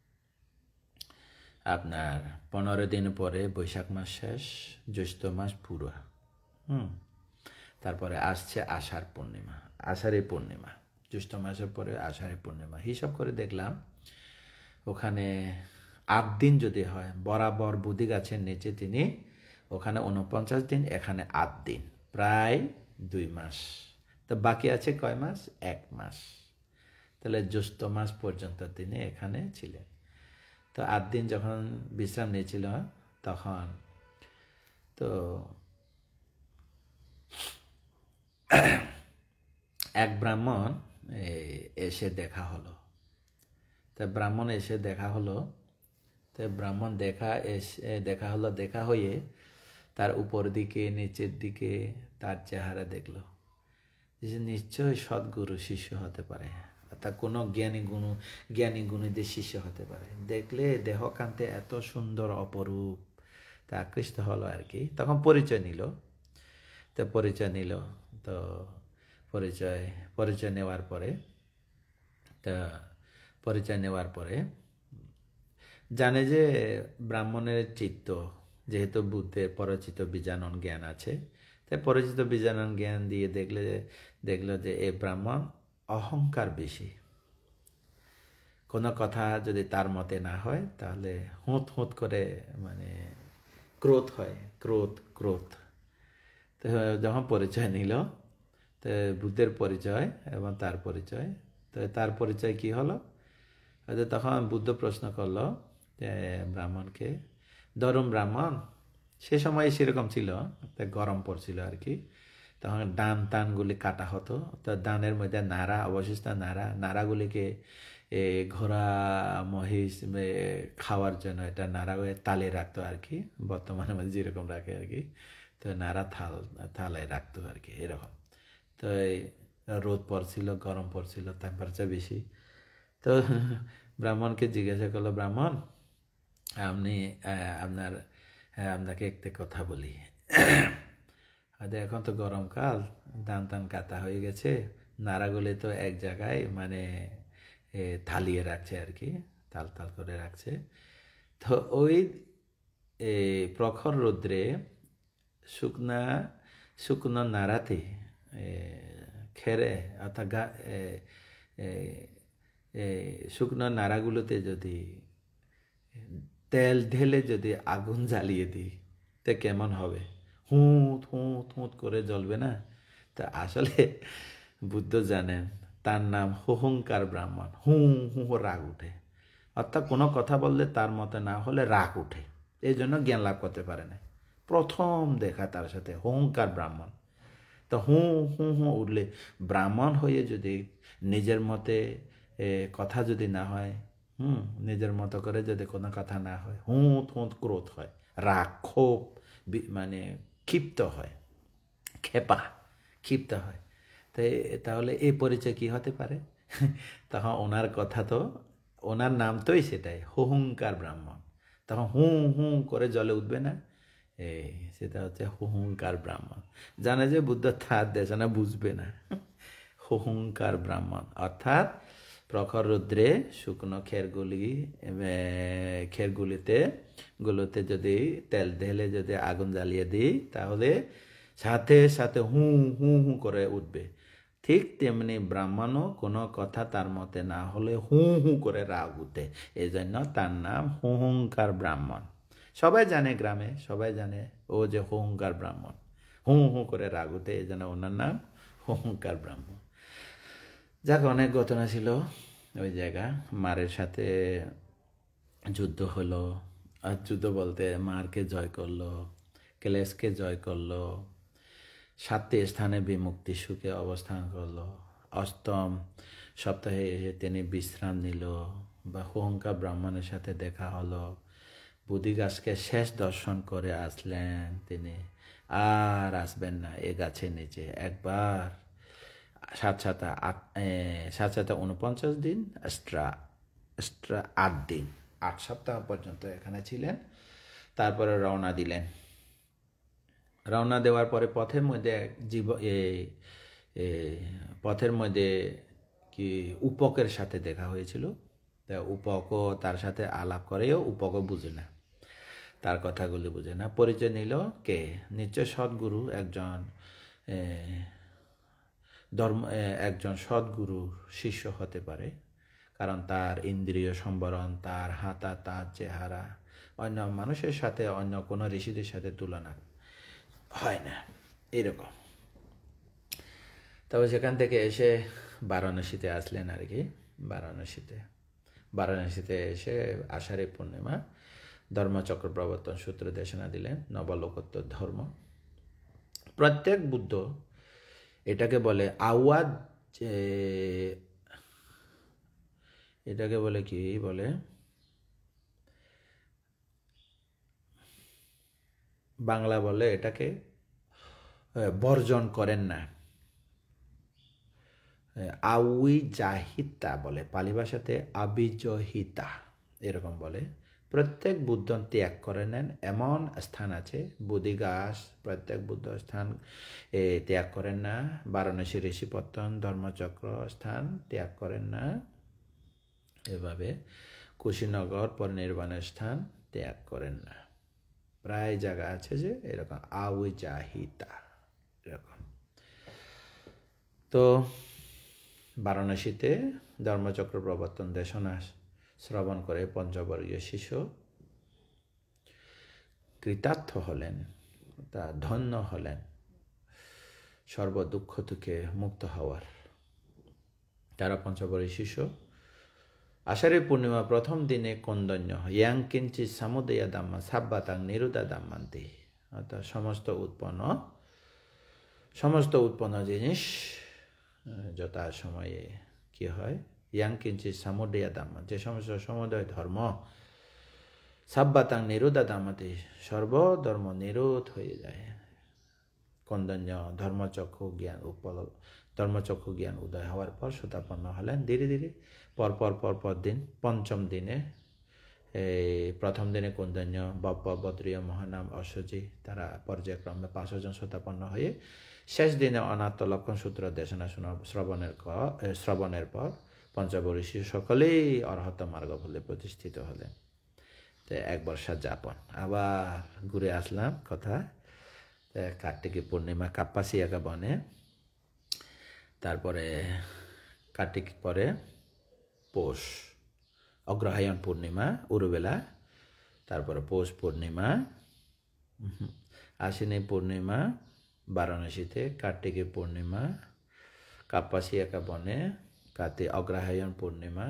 আপনার পনেরো দিন পরে বৈশাখ মাস শেষ, জ্যৈষ্ঠ মাস পুরো, হুম তারপরে আসছে আষাঢ় পূর্ণিমা, আষাঢ়ী পূর্ণিমা, জ্যৈষ্ঠ মাসের পরে আষাঢ়ী পূর্ণিমা। হিসাব করে দেখলাম ওখানে আট দিন যদি হয়, বরাবর বুদ্ধি গাছের নিচে তিনি ওখানে উনপঞ্চাশ দিন, এখানে আট দিন, প্রায় দুই মাস। তো বাকি আছে কয় মাস? এক মাস। তাহলে জ্যৈষ্ঠ মাস পর্যন্ত তিনি এখানে ছিলেন। তো আট দিন যখন বিশ্রাম নিয়েছিল তখন তো এক ব্রাহ্মণ এসে দেখা হলো। তো ব্রাহ্মণ এসে দেখা হলো তো ব্রাহ্মণ দেখা এসে দেখা হলো দেখা হয়ে তার উপর দিকে নিচের দিকে তার চেহারা দেখলো যে নিশ্চয়ই সদ্গুরু শিষ্য হতে পারে, অর্থাৎ কোনো জ্ঞানী গুণ জ্ঞানী গুণীদের শিষ্য হতে পারে। দেখলে দেহকান্তে এত সুন্দর অপরূপ, তা আকৃষ্ট হলো আর কি। তখন পরিচয় নিল। তো পরিচয় নিল তো পরিচয় পরিচয় নেওয়ার পরে তা পরিচয় নেওয়ার পরে জানে যে ব্রাহ্মণের চিত্ত, যেহেতু বুদ্ধের পরিচিত বীজানন জ্ঞান আছে, তাই পরিচিত বীজানন জ্ঞান দিয়ে দেখলে দেখলো যে এই ব্রাহ্মণ অহংকার বেশি। কোনো কথা যদি তার মতে না হয় তাহলে হুঁত হুঁত করে মানে ক্রোধ হয়, ক্রোধ ক্রোধ তো যখন পরিচয় নিল, তো বুদ্ধের পরিচয় এবং তার পরিচয়, তো তার পরিচয় কি হলো? হয়তো তখন বুদ্ধ প্রশ্ন করলো যে ব্রাহ্মণকে, ধরুন ব্রাহ্মণ, সে সময় সেরকম ছিল, তা গরম পড়ছিল আর কি, তখন ডান টানগুলি কাটা হতো। তো ডানের মধ্যে নাড়া, অবশিষ্ট নাড়া নাড়াগুলিকে ঘোড়া মহিষ খাওয়ার জন্য এটা নাড়া হয়ে তালে রাখতো আর কি, বর্তমানে মধ্যে যেরকম রাখে আর কি। তো নাড়া থাল থালায় রাখতো আর কি, এরকম। তো রোদ পড়ছিল, গরম পড়ছিল, টেম্পারেচার বেশি। তো ব্রাহ্মণকে জিজ্ঞাসা করলো, ব্রাহ্মণ আপনি আপনার আপনাকে একটা কথা বলি, হয়তো এখন তো গরমকাল, ধান টান কাটা হয়ে গেছে, নাড়াগুলি তো এক জায়গায় মানে থালিয়ে রাখছে আর কি, তাল তাল করে রাখছে। তো ওই প্রখর রৌদ্রে শুকনা শুকনো নাড়াতে খেরে অর্থাৎ গা শুকনো নাড়াগুলোতে যদি তেল ঢেলে যদি আগুন জ্বালিয়ে দিই তা কেমন হবে? হুঁত হুঁত হুঁত করে জ্বলবে না? তা আসলে বুদ্ধ জানেন তার নাম অহংকার ব্রাহ্মণ। হু হু রাগ উঠে, অর্থাৎ কোনো কথা বললে তার মতে না হলে রাগ উঠে, এই জন্য জ্ঞান লাভ করতে পারে না। প্রথম দেখা তার সাথে অহংকার ব্রাহ্মণ। তো হু হু হু উঠলে ব্রাহ্মণ হয়ে যদি নিজের মতে কথা যদি না হয়, হুম নিজের মতো করে যদি কোনো কথা না হয়, হুঁত হুঁত ক্রোধ হয়, রাগ ক্ষোভ মানে ক্ষিপ্ত হয়, ক্ষেপা ক্ষিপ্ত হয়। তাই তাহলে এই পরিচয় কি হতে পারে? তখন ওনার কথা তো, ওনার নাম তোই সেটাই, অহংকার ব্রাহ্মণ। তখন হু হু করে জলে উঠবে না? এই সেটা হচ্ছে অহংকার ব্রাহ্মণ। জানে যে বুদ্ধ তার দেশনা বুঝবে না। অহংকার ব্রাহ্মণ অর্থাৎ প্রখর রৌদ্রে শুকনো খেরগুলি খেরগুলিতে গুলোতে যদি তেল ঢেলে যদি আগুন জ্বালিয়ে দিই তাহলে সাথে সাথে হু হু হু করে উঠবে। ঠিক তেমনি ব্রাহ্মণও কোনো কথা তার মতে না হলে হু হু করে রাগ উঠে, এই জন্য তার নাম অহংকার ব্রাহ্মণ। সবাই জানে, গ্রামে সবাই জানে ও যে অহংকার ব্রাহ্মণ, হু হু করে রাগ উঠে, এই জন্য ওনার নাম অহংকার ব্রাহ্মণ। যাক, অনেক ঘটনা ছিল ওই জায়গা। মারের সাথে যুদ্ধ হলো, আর যুদ্ধ বলতে মারকে জয় করলো, ক্লেশকে জয় করলো, সাতটি স্থানে বিমুক্তি সুখে অবস্থান করলো। অষ্টম সপ্তাহে এসে তিনি বিশ্রাম নিল, বা অহংকার ব্রাহ্মণের সাথে দেখা হলো, বুদ্ধি গাছকে শেষ দর্শন করে আসলেন তিনি। আর আসবেন না এ গাছের নিচে একবার। সাত সাতা আট সাত সাতা উনপঞ্চাশ দিন, এক্সট্রা এক্সট্রা আট দিন, আট সপ্তাহ পর্যন্ত এখানে ছিলেন। তারপরে রওনা দিলেন। রওনা দেওয়ার পরে পথের মধ্যে জীব পথের মধ্যে কি উপকের সাথে দেখা হয়েছিল। তা উপকও তার সাথে আলাপ করেও উপকও বুঝে না, তার কথাগুলি বুঝে না। পরিচয় নিল কে? নিশ্চয় সদ্গুরু একজন, ধর্ম একজন সদ্গুরু শিষ্য হতে পারে, কারণ তার ইন্দ্রিয় সম্বরণ, তার হাতা, তার চেহারা অন্য মানুষের সাথে, অন্য কোনো ঋষিদের সাথে তুলনা হয় না, এরকম। তবে সেখান থেকে এসে বারাণসীতে আসলেন আর কি। বারাণসীতে বারাণসীতে এসে আষাঢ়ী পূর্ণিমা ধর্মচক্র প্রবর্তন সূত্র দেশনা দিলেন, নবলোকোত্তর ধর্ম। প্রত্যেক বুদ্ধ এটাকে বলে আওয়াজ, এটাকে বলে কি বলে, বাংলা বলে এটাকে বর্জন করেন না, আউইজাহিতা বলে, পালি ভাষাতে আবিজহিতা এরকম বলে। প্রত্যেক বুদ্ধ ত্যাগ করে নেন, এমন স্থান আছে, বোধিঘাস প্রত্যেক বুদ্ধ স্থান এ ত্যাগ করেন না, বারাণসী ঋষিপত্তন ধর্মচক্র স্থান ত্যাগ করেন না, এভাবে কুশীনগর পরিনির্বাণের স্থান ত্যাগ করেন না। প্রায় জায়গা আছে যে এরকম আউইজাহিতা এরকম। তো বারাণসীতে ধর্মচক্র প্রবর্তন দেশনা শ্রবণ করে পঞ্চবর্গীয় শিষ্য কৃতার্থ হলেন, তা ধন্য হলেন সর্ব দুঃখ থেকে মুক্ত হওয়ার। তারা পঞ্চবর্গীয় শিষ্য আষাঢ়ী পূর্ণিমা প্রথম দিনে কন্দন্য ইয়াং কিঞ্চিৎ সামুদয়া দাম্মা সাব্বাতাং নিরুদা দাম্মান্তি, অর্থাৎ সমস্ত উৎপন্ন সমস্ত উৎপন্ন জিনিস যথা সময়ে কি হয়, ইয়াং কিঞ্চিৎ সামুদয়া দাম্মা, যে সমস্ত সমুদয় ধর্ম সাব্বাতাং নিরুদা দাম্মাতি, সর্বধর্ম নিরোধ হয়ে যায়। কন্দন্য ধর্মচক্ষু জ্ঞান উপল ধর্মচক্ষু জ্ঞান উদয় হওয়ার পর সুতাপন্ন হলেন। ধীরে ধীরে পরপর পরপর দিন, পঞ্চম দিনে এই প্রথম দিনে কন্দন্য, বপ্প, বদ্রীয়, মহানাম, অশ্বজি, তারা পর্যায়ক্রমে পাঁচজন সুতাপন্ন হয়ে শেষ দিনে অনাত্ম লক্ষণ সূত্র দেশনা শ্রবণের শ্রবণের পর পঞ্চবর্গীয় শিষ্য সকলেই অরহত মার্গ বলে প্রতিষ্ঠিত হলেন। তো এক বর্ষা যাপন, আবার ঘুরে আসলাম কথা কার্তিকী পূর্ণিমা কাপ্পাসিয়াকা বনে, তারপরে কার্তিক পরে পৌষ অগ্রহায়ণ পূর্ণিমা উরুবেলা, তারপরে পৌষ পূর্ণিমা, আশ্বিনী পূর্ণিমা বারাণসীতে, কার্তিকী পূর্ণিমা কাপ্পাসিয়াকা বনে, কার্তিক অগ্রহায়ণ পূর্ণিমা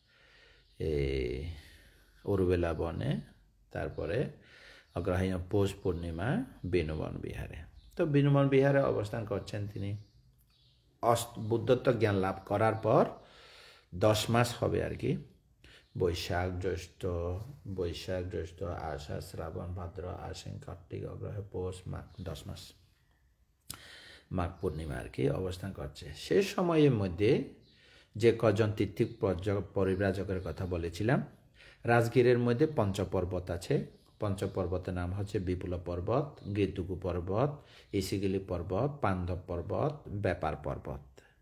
এই উরুবেলা বনে, তারপরে অগ্রহায়ণ পৌষ পূর্ণিমা বেণুবন বিহারে। তো বেণুবন বিহারে অবস্থান করছেন তিনি। অষ্ট বুদ্ধত্ব জ্ঞান লাভ করার পর দশ মাস হবে আর কি, বৈশাখ জ্যৈষ্ঠ বৈশাখ জ্যৈষ্ঠ আষাঢ় শ্রাবণ ভাদ্র আশ্বিন কার্তিক অগ্রহায়ণ পৌষ মাঘ, দশ মাস মাঘ পূর্ণিমা আর কি অবস্থান করছে। সে সময়ের মধ্যে যে কজন তীর্থিক পরিব্রাজকের কথা বলেছিলাম, রাজগীরের মধ্যে পঞ্চপর্বত আছে। পঞ্চপর্বতের নাম হচ্ছে বিপুল পর্বত, গীরদুগু পর্বত, ইসিগিলি পর্বত, পান্ধব পর্বত, ব্যাপার পর্বত।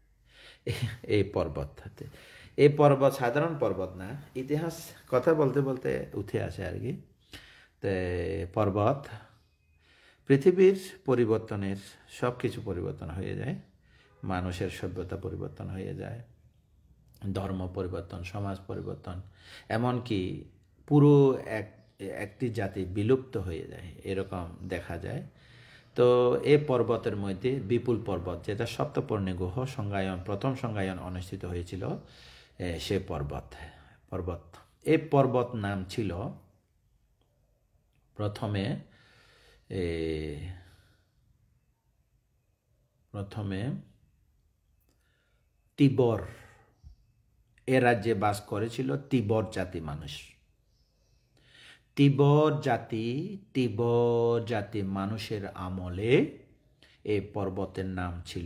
এই পর্বত এই পর্বত সাধারণ পর্বত না, ইতিহাস কথা বলতে বলতে উঠে আসে আর কি। তো পর্বত পৃথিবীর পরিবর্তনের সব কিছু পরিবর্তন হয়ে যায়, মানুষের সভ্যতা পরিবর্তন হয়ে যায়, ধর্ম পরিবর্তন, সমাজ পরিবর্তন, এমনকি পুরো এক একটি জাতি বিলুপ্ত হয়ে যায়, এরকম দেখা যায়। তো এই পর্বতের মধ্যে বিপুল পর্বত, যেটা সপ্তপর্ণী গুহ সংজ্ঞায়ন প্রথম সংজ্ঞায়ন অনুষ্ঠিত হয়েছিল, সে পর্বত পর্বত এই পর্বত নাম ছিল প্রথমে প্রথমে তিবর। এ রাজ্যে বাস করেছিল তিবর জাতি মানুষ। তিবর জাতি তিবর জাতি মানুষের আমলে এই পর্বতের নাম ছিল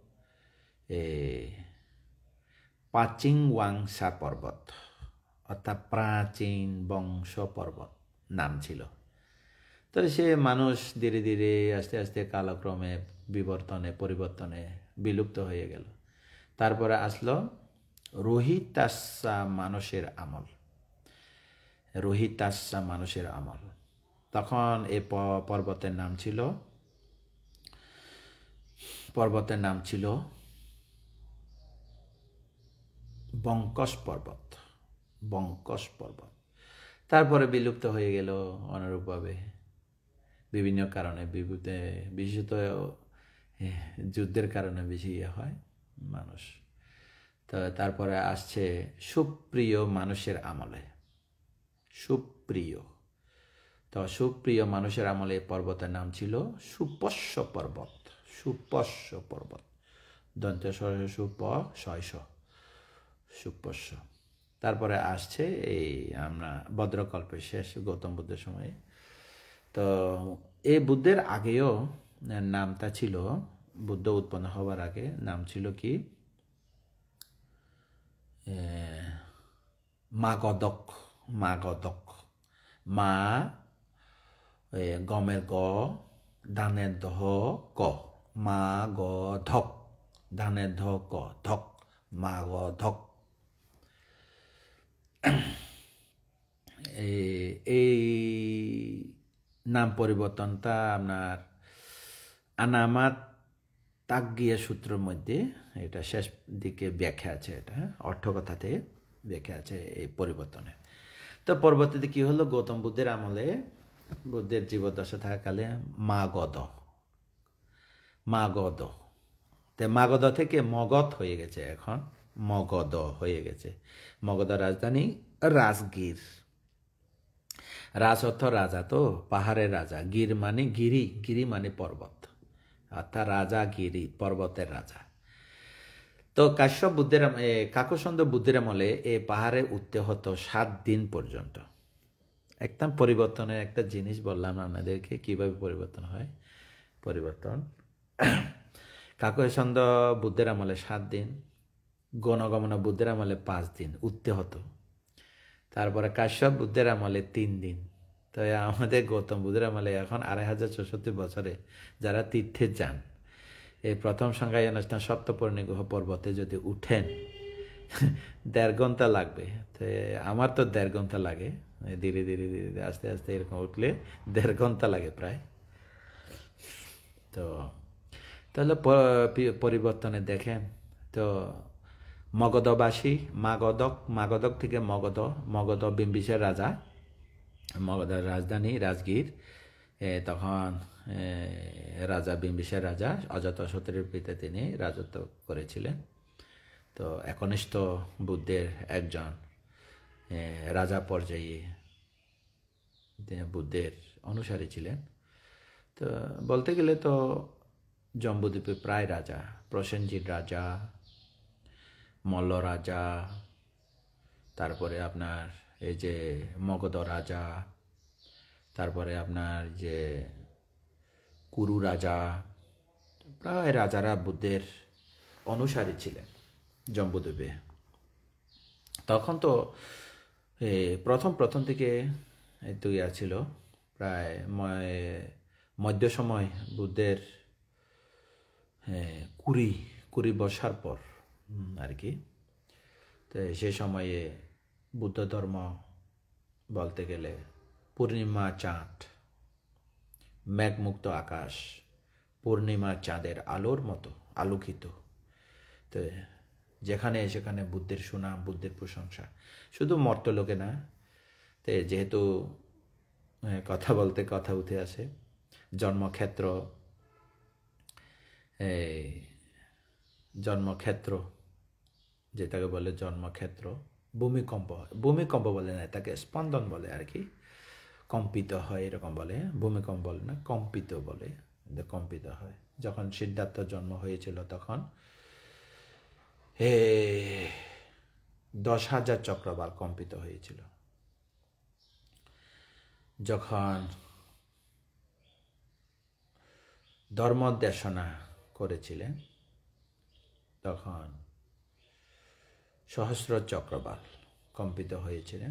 পাচিংওয়াংসা পর্বত, অর্থাৎ প্রাচীন বংশ পর্বত নাম ছিল। তো সে মানুষ ধীরে ধীরে আস্তে আস্তে কালক্রমে বিবর্তনে পরিবর্তনে বিলুপ্ত হয়ে গেল। তারপরে আসলো রোহিতাসা মানুষের আমল। রোহিতাসা মানুষের আমল তখন এই পর্বতের নাম ছিল পর্বতের নাম ছিল বঙ্কস পর্বত। বঙ্কস পর্বত। তারপরে বিলুপ্ত হয়ে গেল অনুরূপভাবে বিভিন্ন কারণে, বিভূত বিশেষত যুদ্ধের কারণে বেশি ইয়ে হয় মানুষ। তো তারপরে আসছে সুপ্রিয় মানুষের আমলে, সুপ্রিয়। তো সুপ্রিয় মানুষের আমলে পর্বতের নাম ছিল সুপস্য পর্বত, সুপস্য পর্বত, দন্ত সুপ শয়শ, সুপস্য। তারপরে আসছে এই আমরা ভদ্রকল্পের শেষ গৌতম বুদ্ধের সময়ে। তো এই বুদ্ধের আগেও নামটা ছিল, বুদ্ধ উৎপন্ন হওয়ার আগে নাম ছিল কি মাগধক, মাগধক, মা গমের গ, ধানের দহ ক, মা গ ধক, ধানের ধ ক, ধক, মা গ ধক। এই নাম পরিবর্তনটা আপনার আনামাত তাগ্গিয়া সূত্রের মধ্যে এটা শেষ দিকে ব্যাখ্যা আছে, এটা অর্থকথাতে ব্যাখ্যা আছে এই পরিবর্তনের। তো পরবর্তীতে কি হলো, গৌতম বুদ্ধের আমলে, বুদ্ধের জীবদ্দশা থাকাকালে মাগধ, মাগধ, তো মাগধ থেকে মগধ হয়ে গেছে, এখন মগধ হয়ে গেছে। মগধ রাজধানী রাজগীর। রাজ অর্থ রাজা, তো পাহাড়ের রাজা, গির মানে গিরি, গিরি মানে পর্বত, অর্থাৎ রাজা গিরি, পর্বতের রাজা। তো কাশ্যপ বুদ্ধের কাকস্বন্দ বুদ্ধের আমলে এই পাহাড়ে উঠতে হতো সাত দিন পর্যন্ত। একদম পরিবর্তনের একটা জিনিস বললাম আপনাদেরকে, কিভাবে পরিবর্তন হয়। পরিবর্তন কাকস্বন্দ বুদ্ধের আমলে সাত দিন, গণগমন বুদ্ধের আমলে পাঁচ দিন উঠতে হতো। তারপরে কাশ্যপ বুদ্ধের আমলে তিন দিন। তো আমাদের গৌতম বুদ্ধের আমলে এখন আড়াই হাজার চৌষট্টি বছরে যারা তীর্থে যান, এই প্রথম সংখ্যায় অনুষ্ঠান সপ্তপর্ণী গুহ পর্বতে যদি উঠেন দেড় ঘন্টা লাগবে। তো আমার তো দেড় ঘন্টা লাগে, ধীরে ধীরে ধীরে ধীরে আস্তে আস্তে এরকম উঠলে দেড় ঘন্টা লাগে প্রায়। তো তাহলে পরিবর্তনে দেখেন, তো মগধবাসী, মাগধক, মাগধক থেকে মগধ, মগধ বিম্বিসার রাজা, মগধের রাজধানী রাজগীর। তখন রাজা বিম্বিসার রাজা অজাতশত্রুর পিতা, তিনি রাজত্ব করেছিলেন। তো একনিষ্ঠ বুদ্ধের একজন রাজা পর্যায়ে বুদ্ধের অনুসারী ছিলেন। তো বলতে গেলে তো জম্বুদ্বীপে প্রায় রাজা, প্রসেনজিৎ রাজা, মল্ল রাজা, তারপরে আপনার এই যে মগধ রাজা, তারপরে আপনার যে কুরু রাজা, প্রায় রাজারা বুদ্ধের অনুসারী ছিলেন জম্বুদ্বীপে। তখন তো প্রথম প্রথম থেকে দুই ছিল, প্রায় মধ্য সময় বুদ্ধের কুড়ি কুড়ি বছর পর আর কি। তো সে সময়ে বুদ্ধ ধর্ম বলতে গেলে পূর্ণিমা চাঁদ, মেঘমুক্ত আকাশ, পূর্ণিমা চাঁদের আলোর মতো আলোকিত। তো যেখানে সেখানে বুদ্ধের সুনাম, বুদ্ধের প্রশংসা, শুধু মর্তলোকে না। তো যেহেতু কথা বলতে কথা উঠে আসে, জন্মক্ষেত্র, জন্মক্ষেত্র যেটাকে বলে জন্মক্ষেত্র, ভূমিকম্প, ভূমিকম্প বলে না, তাকে স্পন্দন বলে আর কি, কম্পিত হয় এরকম বলে, ভূমিকম্প বলে না, কম্পিত বলে, কম্পিত হয়। যখন সিদ্ধার্থ জন্ম হয়েছিল তখন হে দশ হাজার চক্রবার কম্পিত হয়েছিল। যখন ধর্মদেশনা করেছিলেন তখন সহস্র চক্রবার কম্পিত হয়েছিলেন।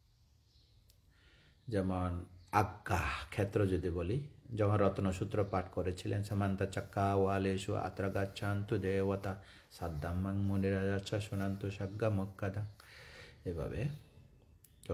যেমন আজ্ঞা ক্ষেত্র যদি বলি, যখন রত্নসূত্র পাঠ করেছিলেন, সমান্তা চাক্কা ওয়ালেশু আত্রাগাচ্ছান্তু দেবতা সাদ্দাম্মাং মুনিরাজা শোনান্তু সাজ্ঞা মক্কাদা, এভাবে। তো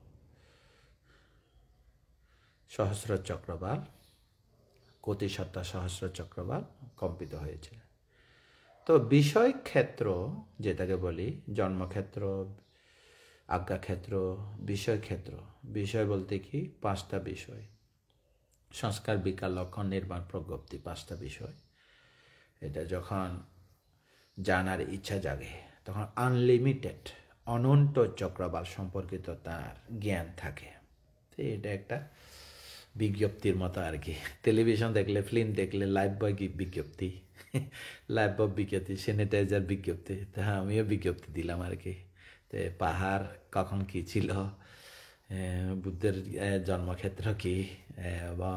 সহস্র চক্রবার, কোটি সত্তা সহস্র চক্রবার কম্পিত হয়েছিল। তো বিষয় ক্ষেত্র যেটাকে বলি, জন্মক্ষেত্র, আজ্ঞাক্ষেত্র, বিষয়ক্ষেত্র। বিষয় বলতে কি? পাঁচটা বিষয়। সংস্কার, বিকার, লক্ষণ, নির্মাণ, প্রজ্ঞপ্তি, পাঁচটা বিষয়। এটা যখন জানার ইচ্ছা জাগে তখন আনলিমিটেড, অনন্ত চক্রবাল সম্পর্কিত তার জ্ঞান থাকে। তো এটা একটা বিজ্ঞপ্তির মতো আর কি। টেলিভিশন দেখলে, ফিল্ম দেখলে লাইভ বয় বিজ্ঞপ্তি, লাইভ বয় বিজ্ঞপ্তি, স্যানিটাইজার বিজ্ঞপ্তি। তা আমিও বিজ্ঞপ্তি দিলাম আর কি। তো পাহাড় কখন কী ছিল, বুদ্ধের জন্মক্ষেত্র কী, এবং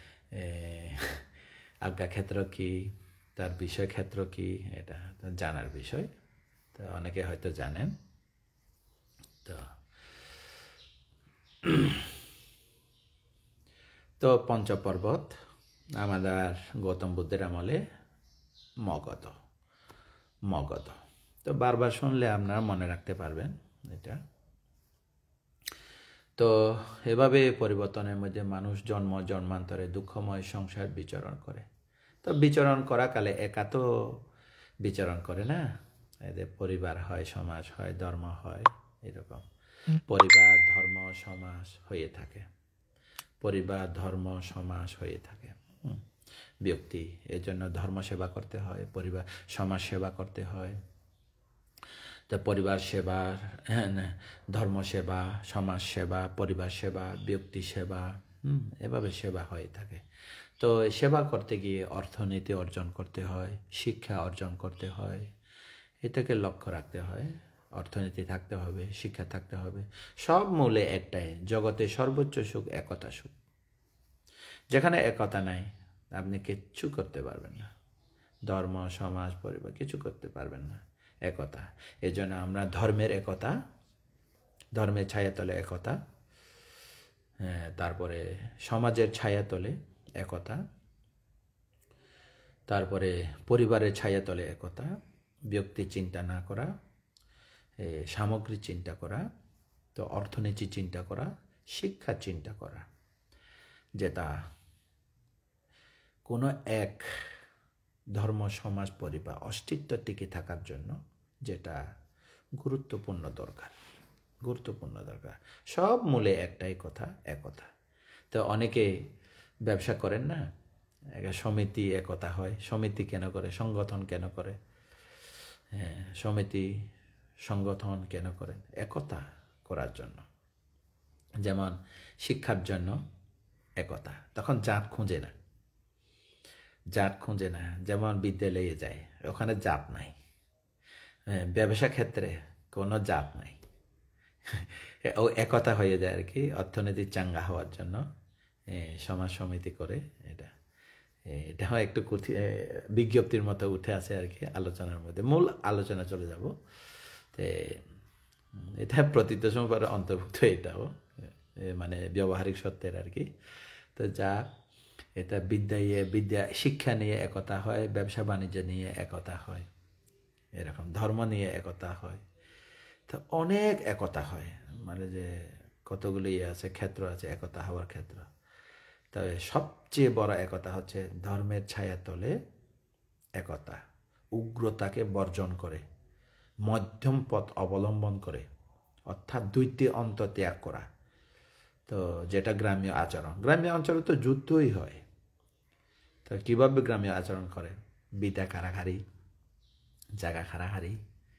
আজ্ঞাক্ষেত্র কী, তার বিষয়ক্ষেত্র কী, এটা জানার বিষয়। তো অনেকে হয়তো জানেন। তো তো পঞ্চপর্বত আমাদের গৌতম বুদ্ধের আমলে মগধ মগধ তো বারবার শুনলে আপনারা মনে রাখতে পারবেন এটা। তো এভাবে পরিবর্তনের মধ্যে মানুষ জন্ম জন্মান্তরে দুঃখময় সংসার বিচরণ করে। তো বিচরণ করাকালে একা তো বিচরণ করে না, এদের পরিবার হয়, সমাজ হয়, ধর্ম হয়, এরকম পরিবার, ধর্ম, সমাজ হয়ে থাকে। পরিবার, ধর্ম, সমাজ হয়ে থাকে ব্যক্তি। এর জন্য ধর্ম সেবা করতে হয়, পরিবার সমাজ সেবা করতে হয়। তো পরিবার সেবা, হ্যাঁ, ধর্ম সেবা, সমাজ সেবা, পরিবার সেবা, ব্যক্তি সেবা, হুম এভাবে সেবা হয়ে থাকে। তো সেবা করতে গিয়ে অর্থনীতি অর্জন করতে হয়, শিক্ষা অর্জন করতে হয়, এটাকে লক্ষ্য রাখতে হয়। অর্থনীতি থাকতে হবে, শিক্ষা থাকতে হবে। সব মূলে একটাই, জগতে সর্বোচ্চ সুখ একতা সুখ। যেখানে একতা নাই আপনি কিচ্ছু করতে পারবেন না, ধর্ম, সমাজ, পরিবার কিছু করতে পারবেন না। একতা, এই জন্য আমরা ধর্মের একতা, ধর্মের ছায়াতলে একতা, হ্যাঁ, তারপরে সমাজের ছায়াতলে একতা, তারপরে পরিবারের ছায়াতলে একতা, ব্যক্তি চিন্তা না করা, সামগ্রী চিন্তা করা, তো অর্থনীতি চিন্তা করা, শিক্ষা চিন্তা করা, যেটা কোনো এক ধর্ম, সমাজ, পরিবার অস্তিত্ব টিকে থাকার জন্য যেটা গুরুত্বপূর্ণ দরকার, গুরুত্বপূর্ণ দরকার। সব মূলে একটাই কথা, একতা। তো অনেকে ব্যবসা করেন না, সমিতি একতা হয়। সমিতি কেন করে? সংগঠন কেন করে? হ্যাঁ, সমিতি সংগঠন কেন করেন? একতা করার জন্য। যেমন শিক্ষার জন্য একতা, তখন জাত খুঁজে না, জাত খুঁজে না। যেমন বিদ্যালয়ে যায়, ওখানে জাত নাই। ব্যবসা ক্ষেত্রে কোনো জাত নাই, ও একতা হয়ে যায় আর কি। অর্থনীতি চাঙ্গা হওয়ার জন্য সমাজ সমিতি করে। এটা এটাও একটু বিজ্ঞপ্তির মতো উঠে আসে আর কি আলোচনার মধ্যে। মূল আলোচনা চলে যাব। তো এটা প্রতীত সময় অন্তর্ভুক্ত, এটাও মানে ব্যবহারিক সত্যের আর কি। তো যা এটা বিদ্যায়, বিদ্যা শিক্ষা নিয়ে একতা হয়, ব্যবসা বাণিজ্য নিয়ে একতা হয়, এরকম ধর্ম নিয়ে একতা হয়। তো অনেক একতা হয়, মানে যে কতগুলি ইয়ে আছে, ক্ষেত্র আছে একতা হওয়ার ক্ষেত্র। তবে সবচেয়ে বড় একতা হচ্ছে ধর্মের ছায়াতলে একতা, উগ্রতাকে বর্জন করে, মধ্যম পথ অবলম্বন করে, অর্থাৎ দুইটি অন্ত ত্যাগ করা। তো যেটা গ্রাম্য আচরণ, গ্রাম্য অঞ্চলে তো যুদ্ধই হয়। তো কীভাবে গ্রাম্য আচরণ করে? বিটা কারাকারি, জায়গা খারাহারি,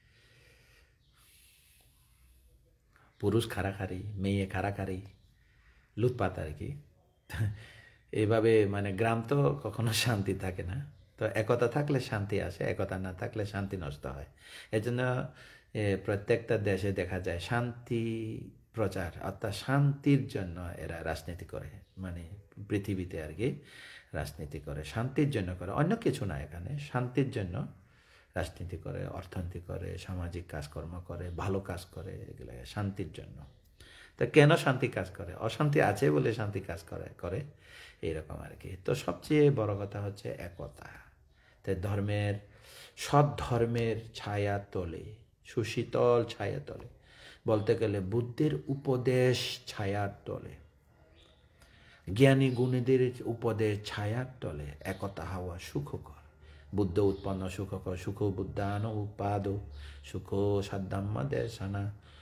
পুরুষ খারাখারি, মেয়ে খারাখারি, লুটপাত আর কি। এইভাবে মানে গ্রাম তো কখনো শান্তি থাকে না। তো একতা থাকলে শান্তি আসে, একতা না থাকলে শান্তি নষ্ট হয়। এজন্য প্রত্যেকটা দেশে দেখা যায় শান্তি প্রচার, অর্থাৎ শান্তির জন্য এরা রাজনীতি করে, মানে পৃথিবীতে আর কি রাজনীতি করে, শান্তির জন্য করে, অন্য কিছু না। এখানে শান্তির জন্য রাজনীতি করে, অর্থনীতি করে, সামাজিক কাজকর্ম করে, ভালো কাজ করে, এগুলো শান্তির জন্য। তো কেন শান্তি কাজ করে? অশান্তি আছে বলে শান্তি কাজ করে করে এইরকম আর কি। তো সবচেয়ে বড় কথা হচ্ছে একতা। তো ধর্মের, সৎ ধর্মের ছায়া তলে, সুশীতল ছায়া তলে, বলতে গেলে বুদ্ধের উপদেশ ছায়ার তলে, জ্ঞানী গুণীদের উপদেশ ছায়ার তলে একতা হওয়া সুখকর। বুদ্ধ উৎপন্ন সুখকর, সুখ বুদ্ধান উপাদ, সুখ সাদ্ধাম্য দেশানা,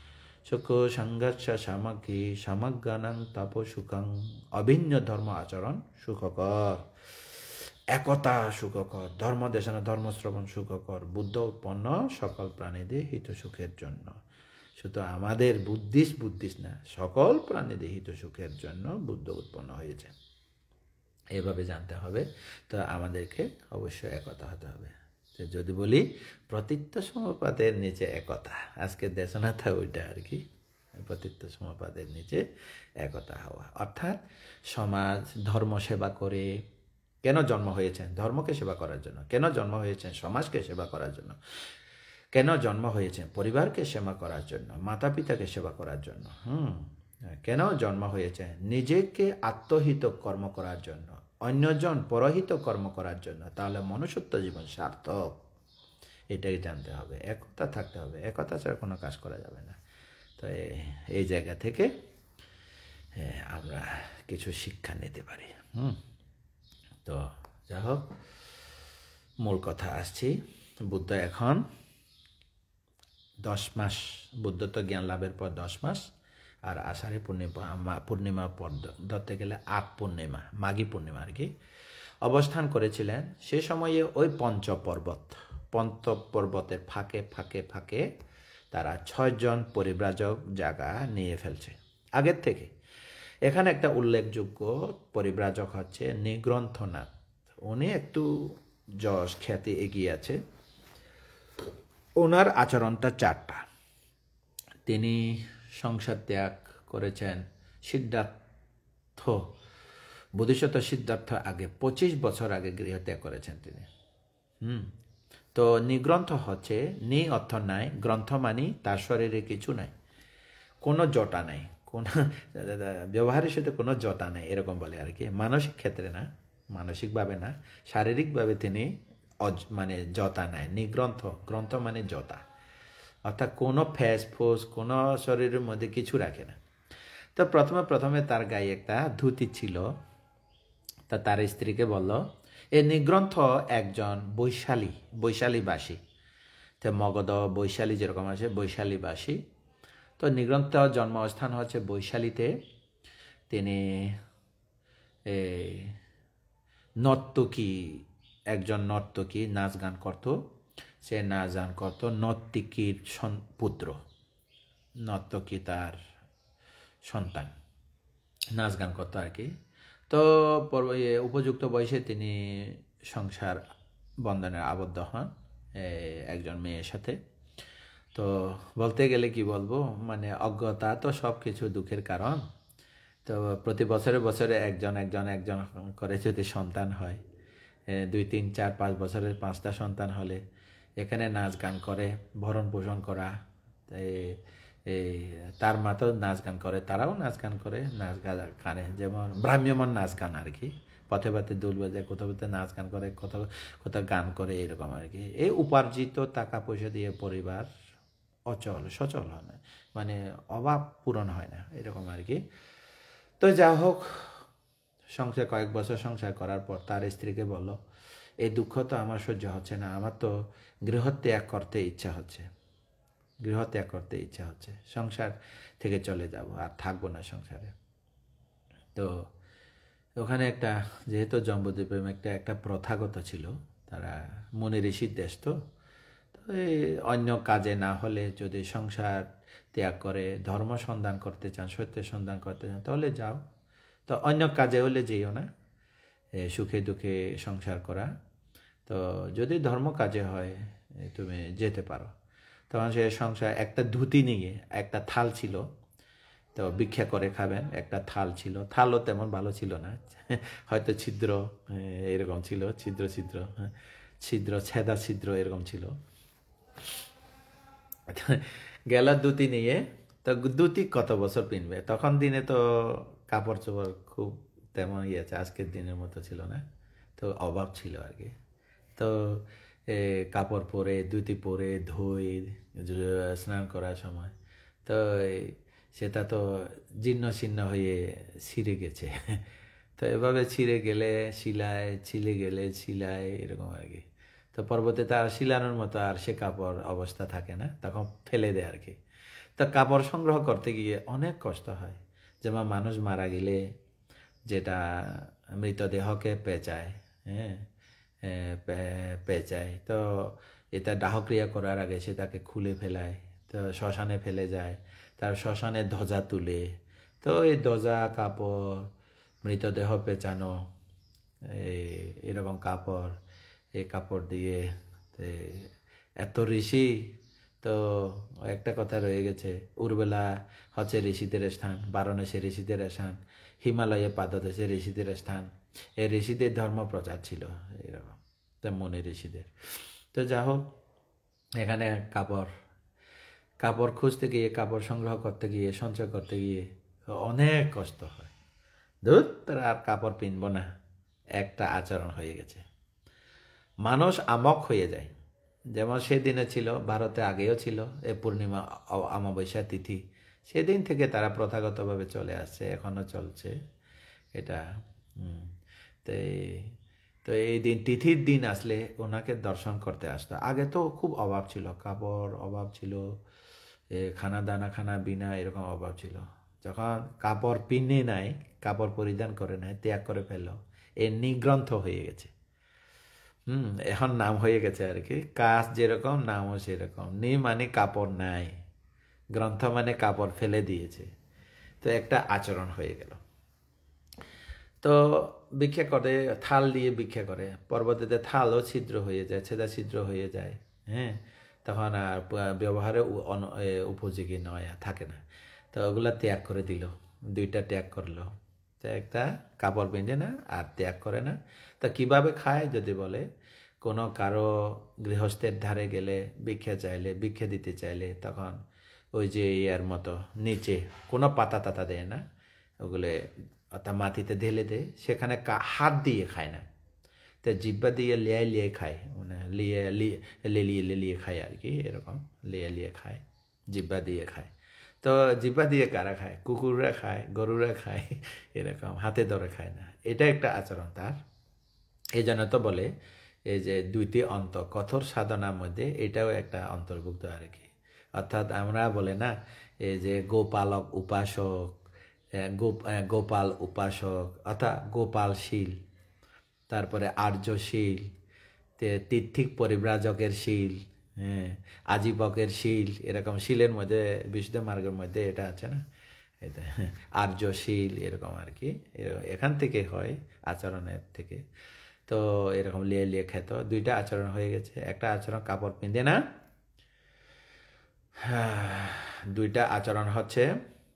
সুখ সংঘর্ষ সামগ্রী সামজ্ঞানং তপ সুখং। অভিন্ন ধর্ম আচরণ সুখকর, একতা সুখকর, ধর্ম দেশনা ধর্ম শ্রবণ সুখকর, বুদ্ধ উৎপন্ন সকল প্রাণীদের হিত সুখের জন্য। শুধু আমাদের বুদ্ধিস্ট বুদ্ধিস্ট না, সকল প্রাণীদের হিত সুখের জন্য বুদ্ধ উৎপন্ন হয়েছে, এভাবে জানতে হবে। তো আমাদেরকে অবশ্যই একতা হতে হবে। যদি বলি প্রতীত্য সমপাদের নিচে একতা, আজকের দেশনাটা ওইটা আর কি, প্রতীত্য সমপাদের নিচে একতা হওয়া, অর্থাৎ সমাজ ধর্ম সেবা করে। কেন জন্ম হয়েছেন? ধর্মকে সেবা করার জন্য। কেন জন্ম হয়েছেন? সমাজকে সেবা করার জন্য। কেন জন্ম হয়েছেন? পরিবারকে সেবা করার জন্য, মাতা পিতাকে সেবা করার জন্য। হুম কেন জন্ম হয়েছে? নিজেকে আত্মহিত কর্ম করার জন্য, অন্যজন পরহিত কর্ম করার জন্য। তাহলে মনুষ্যত্ব জীবন সার্থক, এটাই জানতে হবে। একতা থাকতে হবে, একতা ছাড়া কোনো কাজ করা যাবে না। তো এই জায়গা থেকে আমরা কিছু শিক্ষা নিতে পারি। হুম তো যা হোক, মূল কথা আসছি। বুদ্ধ এখন দশ মাস, বুদ্ধত্ব জ্ঞান লাভের পর দশ মাস, আর আষাঢ়ী পূর্ণিমা পূর্ণিমা পর ধরতে গেলে আট পূর্ণিমা, মাঘী পূর্ণিমা আর কি, অবস্থান করেছিলেন। সে সময়ে ওই পঞ্চ পর্বত, পঞ্চ পর্বতের ফাঁকে ফাঁকে ফাঁকে তারা ছয়জন পরিব্রাজক জায়গা নিয়ে ফেলছে আগের থেকে। এখানে একটা উল্লেখযোগ্য পরিব্রাজক হচ্ছে নিগ্রন্থনাথ। উনি একটু যশ খ্যাতি এগিয়ে আছে। ওনার আচরণটা চারটা। তিনি সংসার ত্যাগ করেছেন সিদ্ধার্থ, বোধিসত্ত্ব সিদ্ধার্থ আগে পঁচিশ বছর আগে গৃহত্যাগ করেছেন তিনি। হুম তো নিগ্রন্থ হচ্ছে, নি অর্থ নাই, গ্রন্থ মানি তার শরীরে কিছু নাই, কোনো জটা নাই, কোনো ব্যবহারের সাথে কোনো জটা নাই, এরকম বলে আর কি। মানসিক ক্ষেত্রে না, মানসিকভাবে না, শারীরিকভাবে তিনি মানে জতা নাই। নিগ্রন্থ, গ্রন্থ মানে জতা, অর্থাৎ কোনো ফ্যাস ফোস কোনো শরীরের মধ্যে কিছু রাখে না। তো প্রথমে প্রথমে তার গায়ে একটা ধুতি ছিল। তা তার স্ত্রীকে বলল, এ নিগ্রন্থ একজন বৈশালী, বৈশালীবাসী। তো মগধ বৈশালী যেরকম আছে, বৈশালীবাসী। তো নিগ্রন্থ জন্মস্থান হচ্ছে বৈশালীতে। তিনি নর্তকী, একজন নর্তকী, নাচ গান করত। সে নাচ গান করত, নর্তকীর পুত্র, নর্তকী তার সন্তান, নাচ গান করতো আর কি। তো উপযুক্ত বয়সে তিনি সংসার বন্ধনে আবদ্ধ হন একজন মেয়ের সাথে। তো বলতে গেলে কি বলবো, মানে অজ্ঞতা তো সব কিছু দুঃখের কারণ। তো প্রতি বছরে বছরে একজন একজন একজন করে যদি সন্তান হয়, দুই তিন চার পাঁচ বছরের পাঁচটা সন্তান হলে এখানে নাচ গান করে ভরণ পোষণ করা। এই তার মা তো নাচ গান করে, তারাও নাচ গান করে, নাচ গান গানে যেমন ভ্রাম্যমান নাচ গান আর কি, পথে পথে দুল বাজে, কোথাও কোথাও নাচ গান করে, কোথাও কোথাও গান করে, এরকম আর কি। এই উপার্জিত টাকা পয়সা দিয়ে পরিবার অচল সচল হয় না, মানে অভাব পূরণ হয় না, এরকম আর কি। তো যা হোক, সংসার কয়েক বছর সংসার করার পর তার স্ত্রীকে বলল, এই দুঃখ তো আমার সহ্য হচ্ছে না, আমার তো গৃহত্যাগ করতে ইচ্ছা হচ্ছে, গৃহত্যাগ করতে ইচ্ছা হচ্ছে, সংসার থেকে চলে যাব, আর থাকবো না সংসারে। তো ওখানে একটা, যেহেতু জম্বুদ্বীপে একটা একটা প্রথাগত ছিল, তারা মুনি ঋষির দেশ, তো এই অন্য কাজে না হলে যদি সংসার ত্যাগ করে ধর্ম সন্ধান করতে চান, সত্যের সন্ধান করতে চান, তাহলে যাও। তো অন্য কাজে হলে যেও না, সুখে দুঃখে সংসার করা। তো যদি ধর্ম কাজে হয় তুমি যেতে পারো। তখন সে সংসার একটা ধুতি নিয়ে, একটা থাল ছিল, তো ভিক্ষা করে খাবেন, একটা থাল ছিল, থালও তেমন ভালো ছিল না, হয়তো ছিদ্র এরকম ছিল, ছিদ্র ছিদ্র ছিদ্র ছেদা ছিদ্র এরকম ছিল। গেল ধুতি নিয়ে। তো ধুতি কত বছর পিনবে, তখন দিনে তো কাপড় চোপড় খুব তেমন ইয়ে আছে, আজকের দিনের মতো ছিল না, তো অভাব ছিল আর কি। তো কাপড় পরে, ধুতি পরে, ধুই স্নান করার সময় তো সেটা তো জীর্ণ শীর্ণ হয়ে ছিঁড়ে গেছে। তো এভাবে ছিঁড়ে গেলে শিলায়, ছিলে গেলে শিলায়, এরকম আর কি। তো পরবর্তীতে আর শিলানোর মতো আর সে কাপড় অবস্থা থাকে না, তখন ফেলে দেয় আর কি। তো কাপড় সংগ্রহ করতে গিয়ে অনেক কষ্ট হয়। যেমন মানুষ মারা গেলে যেটা মৃতদেহকে পেঁচায়, হ্যাঁ, পেঁচায়, তো এটা দাহক্রিয়া করার আগে সেটাকে খুলে ফেলায়, তো শ্মশানে ফেলে যায়, তার শ্মশানে ধ্বজা তুলে, তো এই ধ্বজা কাপড় মৃতদেহ পেঁচানো এই এরকম কাপড়, এই কাপড় দিয়ে এত ঋষি। তো একটা কথা রয়ে গেছে, উর্বেলা হচ্ছে ঋষিদের স্থান, বারাণসী ঋষিদের স্থান, হিমালয়ে পাদদেশে ঋষিদের স্থান। এই ঋষিদের ধর্ম প্রচার ছিল এরকম, মনে ঋষিদের। তো যা হোক, এখানে কাপড় কাপড় খুঁজতে গিয়ে, কাপড় সংগ্রহ করতে গিয়ে, সঞ্চয় করতে গিয়ে অনেক কষ্ট হয়। ধুর, তারা আর কাপড় পিনব না, একটা আচরণ হয়ে গেছে। মানুষ আমক হয়ে যায়। যেমন সেদিনে ছিল, ভারতে আগেও ছিল এই পূর্ণিমা অমাবস্যা তিথি, সেদিন থেকে তারা প্রথাগতভাবে চলে আসছে, এখনো চলছে এটা। তো তো এই দিন, তিথির দিন আসলে ওনাকে দর্শন করতে আসতো। আগে তো খুব অভাব ছিল, কাপড় অভাব ছিল, খানা দানা খানা বিনা এরকম অভাব ছিল। যখন কাপড় পিনে নাই, কাপড় পরিধান করে নাই, ত্যাগ করে ফেলল, এ নিগ্রন্থ হয়ে গেছে। হুম এখন নাম হয়ে গেছে আর কি, কাজ যেরকম নামও সেরকম। নি মানে কাপড় নাই, গ্রন্থ মানে কাপড় ফেলে দিয়েছে, তো একটা আচরণ হয়ে গেল। তো ভিক্ষা করে, থাল দিয়ে ভিক্ষা করে, পরবর্তীতে থালও ছিদ্র হয়ে যায়, ছেদা ছিদ্র হয়ে যায়, হ্যাঁ, তখন আর ব্যবহারে উপযোগী নয়, থাকে না। তো ওগুলা ত্যাগ করে দিল, দুইটা ত্যাগ করলো। তো একটা কাপড় পিঁধে না আর ত্যাগ করে না। তা কিভাবে খায় যদি বলে, কোনো কারো গৃহস্থের ধারে গেলে ভিক্ষা চাইলে, ভিক্ষা দিতে চাইলে, তখন ওই যে ইয়ার মতো নিচে কোনো পাতা টাতা দেয় না, ওগুলো অর্থাৎ মাটিতে ঢেলে দেয়, সেখানে হাত দিয়ে খায় না, তো জিব্বা দিয়ে লিয়ে লিয়ে খায়, মানে লিয়ে লিয়ে লেলিয়ে লেলিয়ে খায় আর কি, এরকম লিয়ে লিয়ে খায়, জিব্বা দিয়ে খায়। তো জিব্বা দিয়ে কারা খায়? কুকুররা খায়, গরুরা খায়, এরকম হাতে ধরে খায় না। এটা একটা আচরণ তার। এই জন্য তো বলে এই যে দুইটি অন্ত, কঠোর সাধনার মধ্যে এটাও একটা অন্তর্ভুক্ত আর কি। অর্থাৎ আমরা বলে না এই যে গোপালক উপাসক, গোপাল উপাসক অর্থাৎ গোপালশীল, তারপরে আর্যশীল, তীর্থিক পরিব্রাজকের শীল, হ্যাঁ, আজীবকের শীল, এরকম শীলের মধ্যে বিশুদ্ধ মার্গের মধ্যে এটা আছে না, এটা আর্যশীল এরকম আর কি, এখান থেকে হয় আচরণের থেকে। তো এরকম লিয়ে লিয়ে খেত, দুইটা আচরণ হয়ে গেছে। একটা আচরণ কাপড় পিঁধে না, দুইটা আচরণ হচ্ছে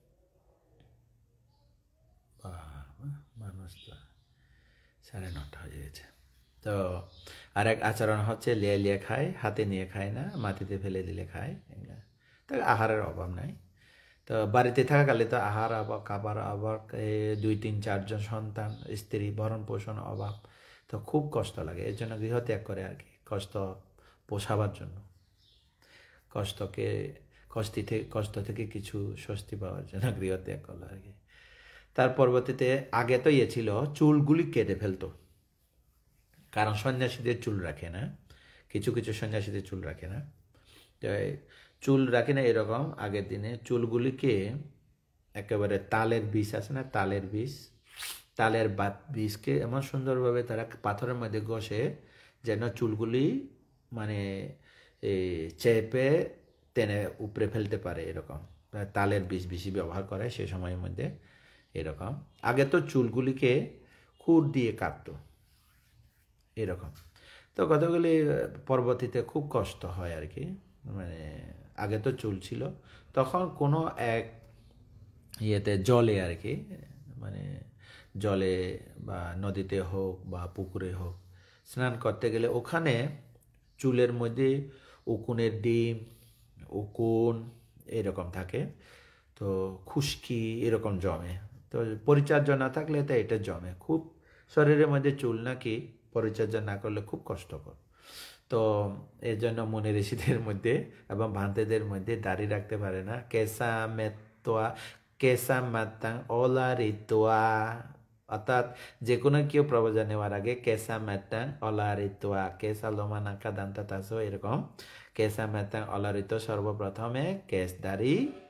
মানুষ সাড়ে নটা হয়ে গেছে। তো আরেক আচরণ হচ্ছে লিয়ে লিয়ে খায়, হাতে নিয়ে খায় না, মাটিতে ফেলে দিলে খায়, এগুলা। তো আহারের অভাব নাই। তো বাড়িতে থাকাকালে তো আহার অভাব, খাবার অভাব, দুই তিন চারজন সন্তান, স্ত্রী, ভরণ পোষণ অভাব, তো খুব কষ্ট লাগে। এর জন্য গৃহ ত্যাগ করে আর কি, কষ্ট পোষাবার জন্য, কষ্টকে কষ্ট থেকে কষ্ট থেকে কিছু স্বস্তি পাওয়ার জন্য গৃহ ত্যাগ করলো আর কি। তার পরবর্তীতে আগে তো ইয়ে ছিল, চুলগুলি কেটে ফেলতো, কারণ সন্ন্যাসীদের চুল রাখে না, কিছু কিছু সন্ন্যাসীদের চুল রাখে না, তো চুল রাখে না এরকম। আগের দিনে চুলগুলিকে একেবারে তালের বীজ আছে না, তালের বীজ, তালের বীজকে এমন সুন্দরভাবে তারা পাথরের মধ্যে ঘষে যেন চুলগুলি মানে চেপে টেনে উপরে ফেলতে পারে, এরকম তালের বীজ বেশি ব্যবহার করে সে সময়ের মধ্যে এরকম। আগে তো চুলগুলিকে খুর দিয়ে কাটতো এরকম। তো কতগুলি পরবর্তীতে খুব কষ্ট হয় আর কি, মানে আগে তো চুল ছিল, তখন কোনো এক ইয়েতে জলে আর কি, মানে জলে বা নদীতে হোক বা পুকুরে হোক স্নান করতে গেলে ওখানে চুলের মধ্যে উকুনের ডিম, উকুন এরকম থাকে, তো খুশকি এরকম জমে। তো পরিচর্যা না থাকলে তো এটা জমে খুব, শরীরের মধ্যে চুল নাকি পরিচর্যা না করলে খুব কষ্টকর। তো এর জন্য মুনি ঋষিদের মধ্যে এবং ভান্তেদের মধ্যে দাড়ি রাখতে পারে না, কেসা মেতোয়া কেসা মাতাং ওলা ঋতুয়া, অর্থাৎ যে কোনো কেউ প্রবচন নেওয়ার আগে কেসা মেতাং অলা ঋতুয়া, কেসা লোমা নাকা দান্তা তাসো, এরকম কেসা মেতাং অলা ঋতু, সর্বপ্রথমে কেস দাড়ি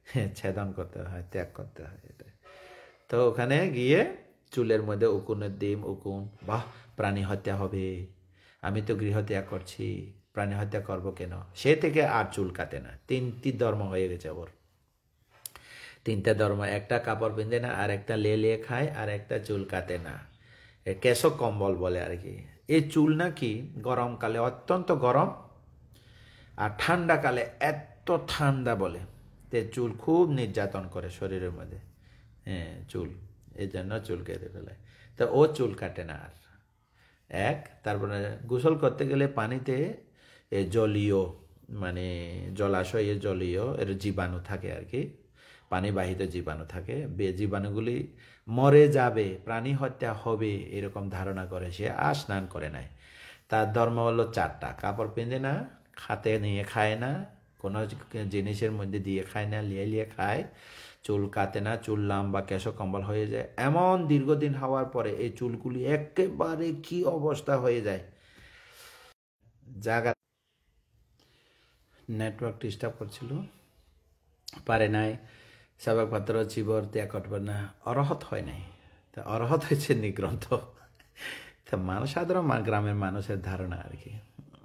ছেদন করতে হয়, ত্যাগ করতে হয়। এটা তো ওখানে গিয়ে চুলের মধ্যে উকুনের ডিম, উকুন, বাহ প্রাণী হত্যা হবে, আমি তো গৃহ ত্যাগ করছি, প্রাণী হত্যা করবো কেন? সে থেকে আর চুল কাটে না। তিনটি ধর্ম হয়ে গেছে ওর, তিনটা ধর্ম। একটা কাপড় পিঁধে না, আর একটা লে লিয়ে খায়, আর একটা চুল কাটে না। কেশ কম্বল বলে আর কি। এই চুল নাকি গরমকালে অত্যন্ত গরম, আর ঠান্ডাকালে এত ঠান্ডা বলে, তে চুল খুব নির্যাতন করে শরীরের মধ্যে। হ্যাঁ চুল, এই জন্য চুল কেটে ফেলে। তো ও চুল কাটে না আর। এক, তারপরে গোসল করতে গেলে পানিতে জলীয় মানে জলাশয়ে জলীয় এর জীবাণু থাকে আর কি, পানিবাহিত জীবাণু থাকে, বে জীবাণুগুলি মরে যাবে, প্রাণী হত্যা হবে এরকম ধারণা করে সে আর স্নান করে নাই। তার ধর্ম হলো চারটা: কাপড় পিঁধে না, খাতে নিয়ে খায় না, কোনো জিনিসের মধ্যে দিয়ে খায় না, লিয়ে লিয়ে খায়, চুল কাটে না, চুল লম্বা কেশ কম্বল হয়ে যায়। এমন দীর্ঘদিন হওয়ার পরে এই চুলগুলি একেবারে কি অবস্থা হয়ে যায়, জায়গা নেটওয়ার্ক ডিস্টার্ব করছিল, পারে নাই সেবক পাত্র জীবর ত্যাগ করবে না, অরহত হয় নাই। তা অরহত হয়েছে নিগ্রন্থ। তা মানুষ, সাধারণ গ্রামের মানুষের ধারণা আর কি।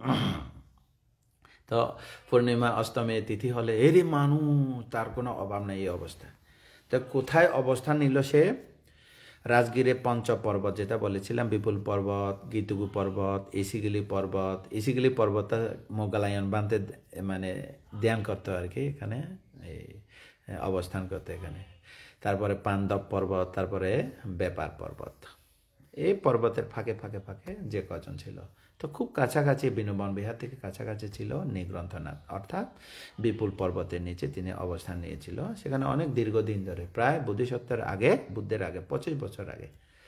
তো পূর্ণিমা অষ্টমী তিথি হলে এরই মানুষ, তার কোনো অভাব নেই এই অবস্থা। তো কোথায় অবস্থান নিল সে? রাজগিরে পঞ্চ পর্বত, যেটা বলেছিলাম, বিপুল পর্বত, গীতুগু পর্বত, ইসিগিলি পর্বত। ইসিগিলি পর্বতটা মোগালায়ন বানতে মানে ধ্যান করতে আর কি, এখানে এই অবস্থান করতে এখানে। তারপরে পাণ্ডব পর্বত, তারপরে ব্যাপার পর্বত। এই পর্বতের ফাঁকে ফাঁকে ফাঁকে যে কজন ছিল, তো খুব কাছাকাছি বৃন্দাবন বিহার থেকে কাছাকাছি ছিল নিগ্রন্থনাথ, অর্থাৎ বিপুল পর্বতের নিচে তিনি অবস্থান নিয়েছিল। সেখানে অনেক দীর্ঘদিন ধরে, প্রায় বোধিসত্ত্বের আগে, বুদ্ধের আগে, পঁচিশ বছর আগে।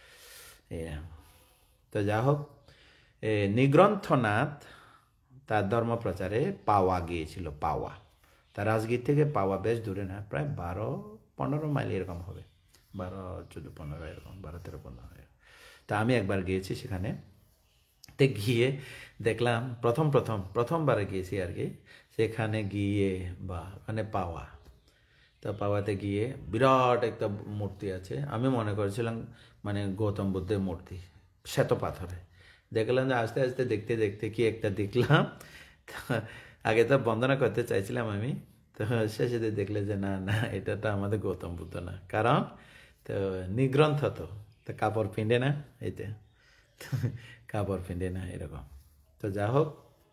তো যা হোক, নিগ্রন্থনাথ তার ধর্মপ্রচারে পাওয়া গিয়েছিল। পাওয়া, তার রাজগীর থেকে পাওয়া বেশ দূরে না, প্রায় বারো পনেরো মাইল এরকম হবে, বারো চোদ্দো পনেরো এরকম, বারো তেরো পনেরো। তা আমি একবার গিয়েছি সেখানে, তে গিয়ে দেখলাম, প্রথম প্রথম প্রথমবারে গিয়েছি আর কি, সেখানে গিয়ে বা ওখানে পাওয়া, তো পাওয়াতে গিয়ে বিরাট একটা মূর্তি আছে। আমি মনে করেছিলাম মানে গৌতম বুদ্ধের মূর্তি, শ্বেত পাথরে। দেখলাম যে আস্তে আস্তে দেখতে দেখতে কি একটা দেখলাম। আগে তো বন্দনা করতে চাইছিলাম আমি, তো শেষে দেখলে যে না না, এটা তো আমাদের গৌতম বুদ্ধ না, কারণ তো নিগ্রন্থ, তো তো কাপড় পিঁধে না, এতে কাপড় পিঁধে না এরকম। তো যা হোক,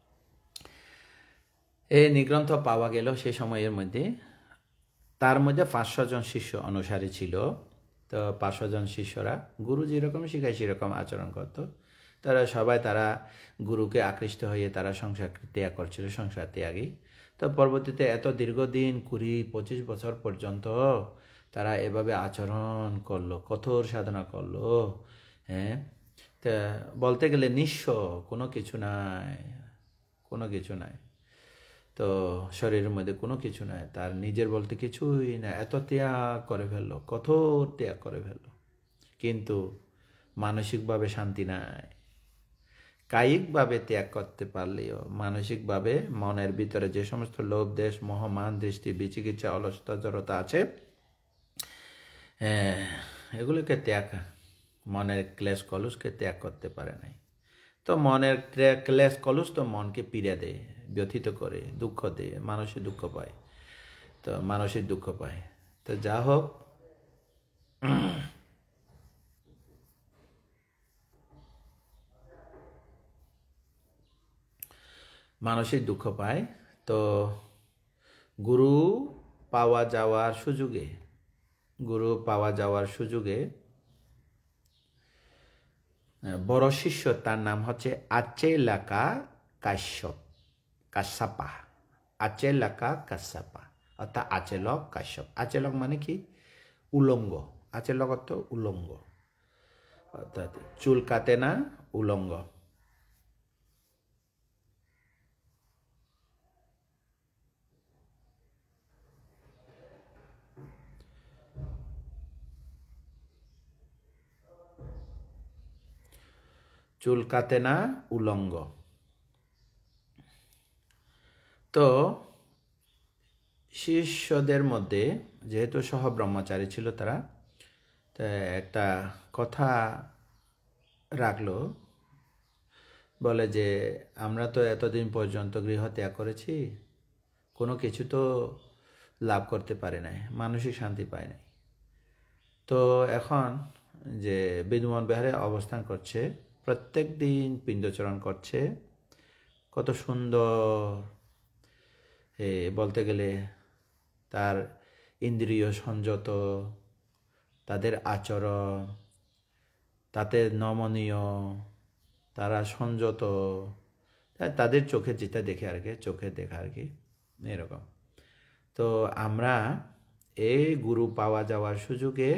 এই নিগ্রন্থ পাওয়া গেল সে সময়ের মধ্যে। তার মধ্যে পাঁচশো জন শিষ্য অনুসারী ছিল। তো পাঁচশো জন শিষ্যরা গুরু যেরকম শিখায় সেরকম আচরণ করত। তারা সবাই, তারা গুরুকে আকৃষ্ট হয়ে তারা সংসার ত্যাগ করছিল, সংসার ত্যাগী। তো পরবর্তীতে এত দীর্ঘদিন, কুড়ি পঁচিশ বছর পর্যন্ত তারা এভাবে আচরণ করলো, কঠোর সাধনা করলো। হ্যাঁ, তা বলতে গেলে নিঃস্ব, কোনো কিছু নাই, কোনো কিছু নাই। তো শরীরের মধ্যে কোনো কিছু নাই, তার নিজের বলতে কিছুই না, এত ত্যাগ করে ফেললো, কঠোর ত্যাগ করে ফেললো, কিন্তু মানসিকভাবে শান্তি নাই। কায়িকভাবে ত্যাগ করতে পারলেও মানসিকভাবে মনের ভিতরে যে সমস্ত লোভ, দেশ, মোহ, মান, দৃষ্টি, বিচিকিৎসা, অলসতা, জড়তা আছে, এগুলোকে ত্যাগ, মনের ক্লেশ কলুষকে ত্যাগ করতে পারে নাই। তো মনের ক্লেশ কলুষ তো মনকে পীড়া দেয়, ব্যথিত করে, দুঃখ দেয়, মানসিক দুঃখ পায়, তো মানসিক দুঃখ পায়। তো যা হোক, মানসিক দুঃখ পায়। তো গুরু পাওয়া যাওয়ার সুযোগে, গুরু পাওয়া যাওয়ার সুযোগে বড় শিষ্য, তার নাম হচ্ছে আচেলাকা কাশ্যপ, কাশ্যপা, আচেলাকা কাশ্যপা, অর্থাৎ আচেলক কাশ্যপ। আচেলক মানে কি? উলঙ্গ। আচেলক অর্থ উলঙ্গ, অর্থাৎ চুল কাটে না, উলঙ্গ। চুল কাটে না, উলঙ্গ। তো শিষ্যদের মধ্যে যেহেতু সহ ব্রহ্মচারী ছিল তারা, তা একটা কথা রাখলো, বলে যে আমরা তো এতদিন পর্যন্ত গৃহ ত্যাগ করেছি, কোনো কিছু তো লাভ করতে পারি নাই, মানসিক শান্তি পাই নাই। তো এখন যে বিদ্যমান বিহারে অবস্থান করছে, প্রত্যেক দিন পিণ্ডচরণ করছে, কত সুন্দর, এ বলতে গেলে তার ইন্দ্রিয় সংযত, তাদের আচরণ তাতে নমনীয়, তারা সংযত, তাদের চোখে যেটা দেখে আর কি, চোখে দেখা আর কি এরকম। তো আমরা এই গুরু পাওয়া যাওয়ার সুযোগে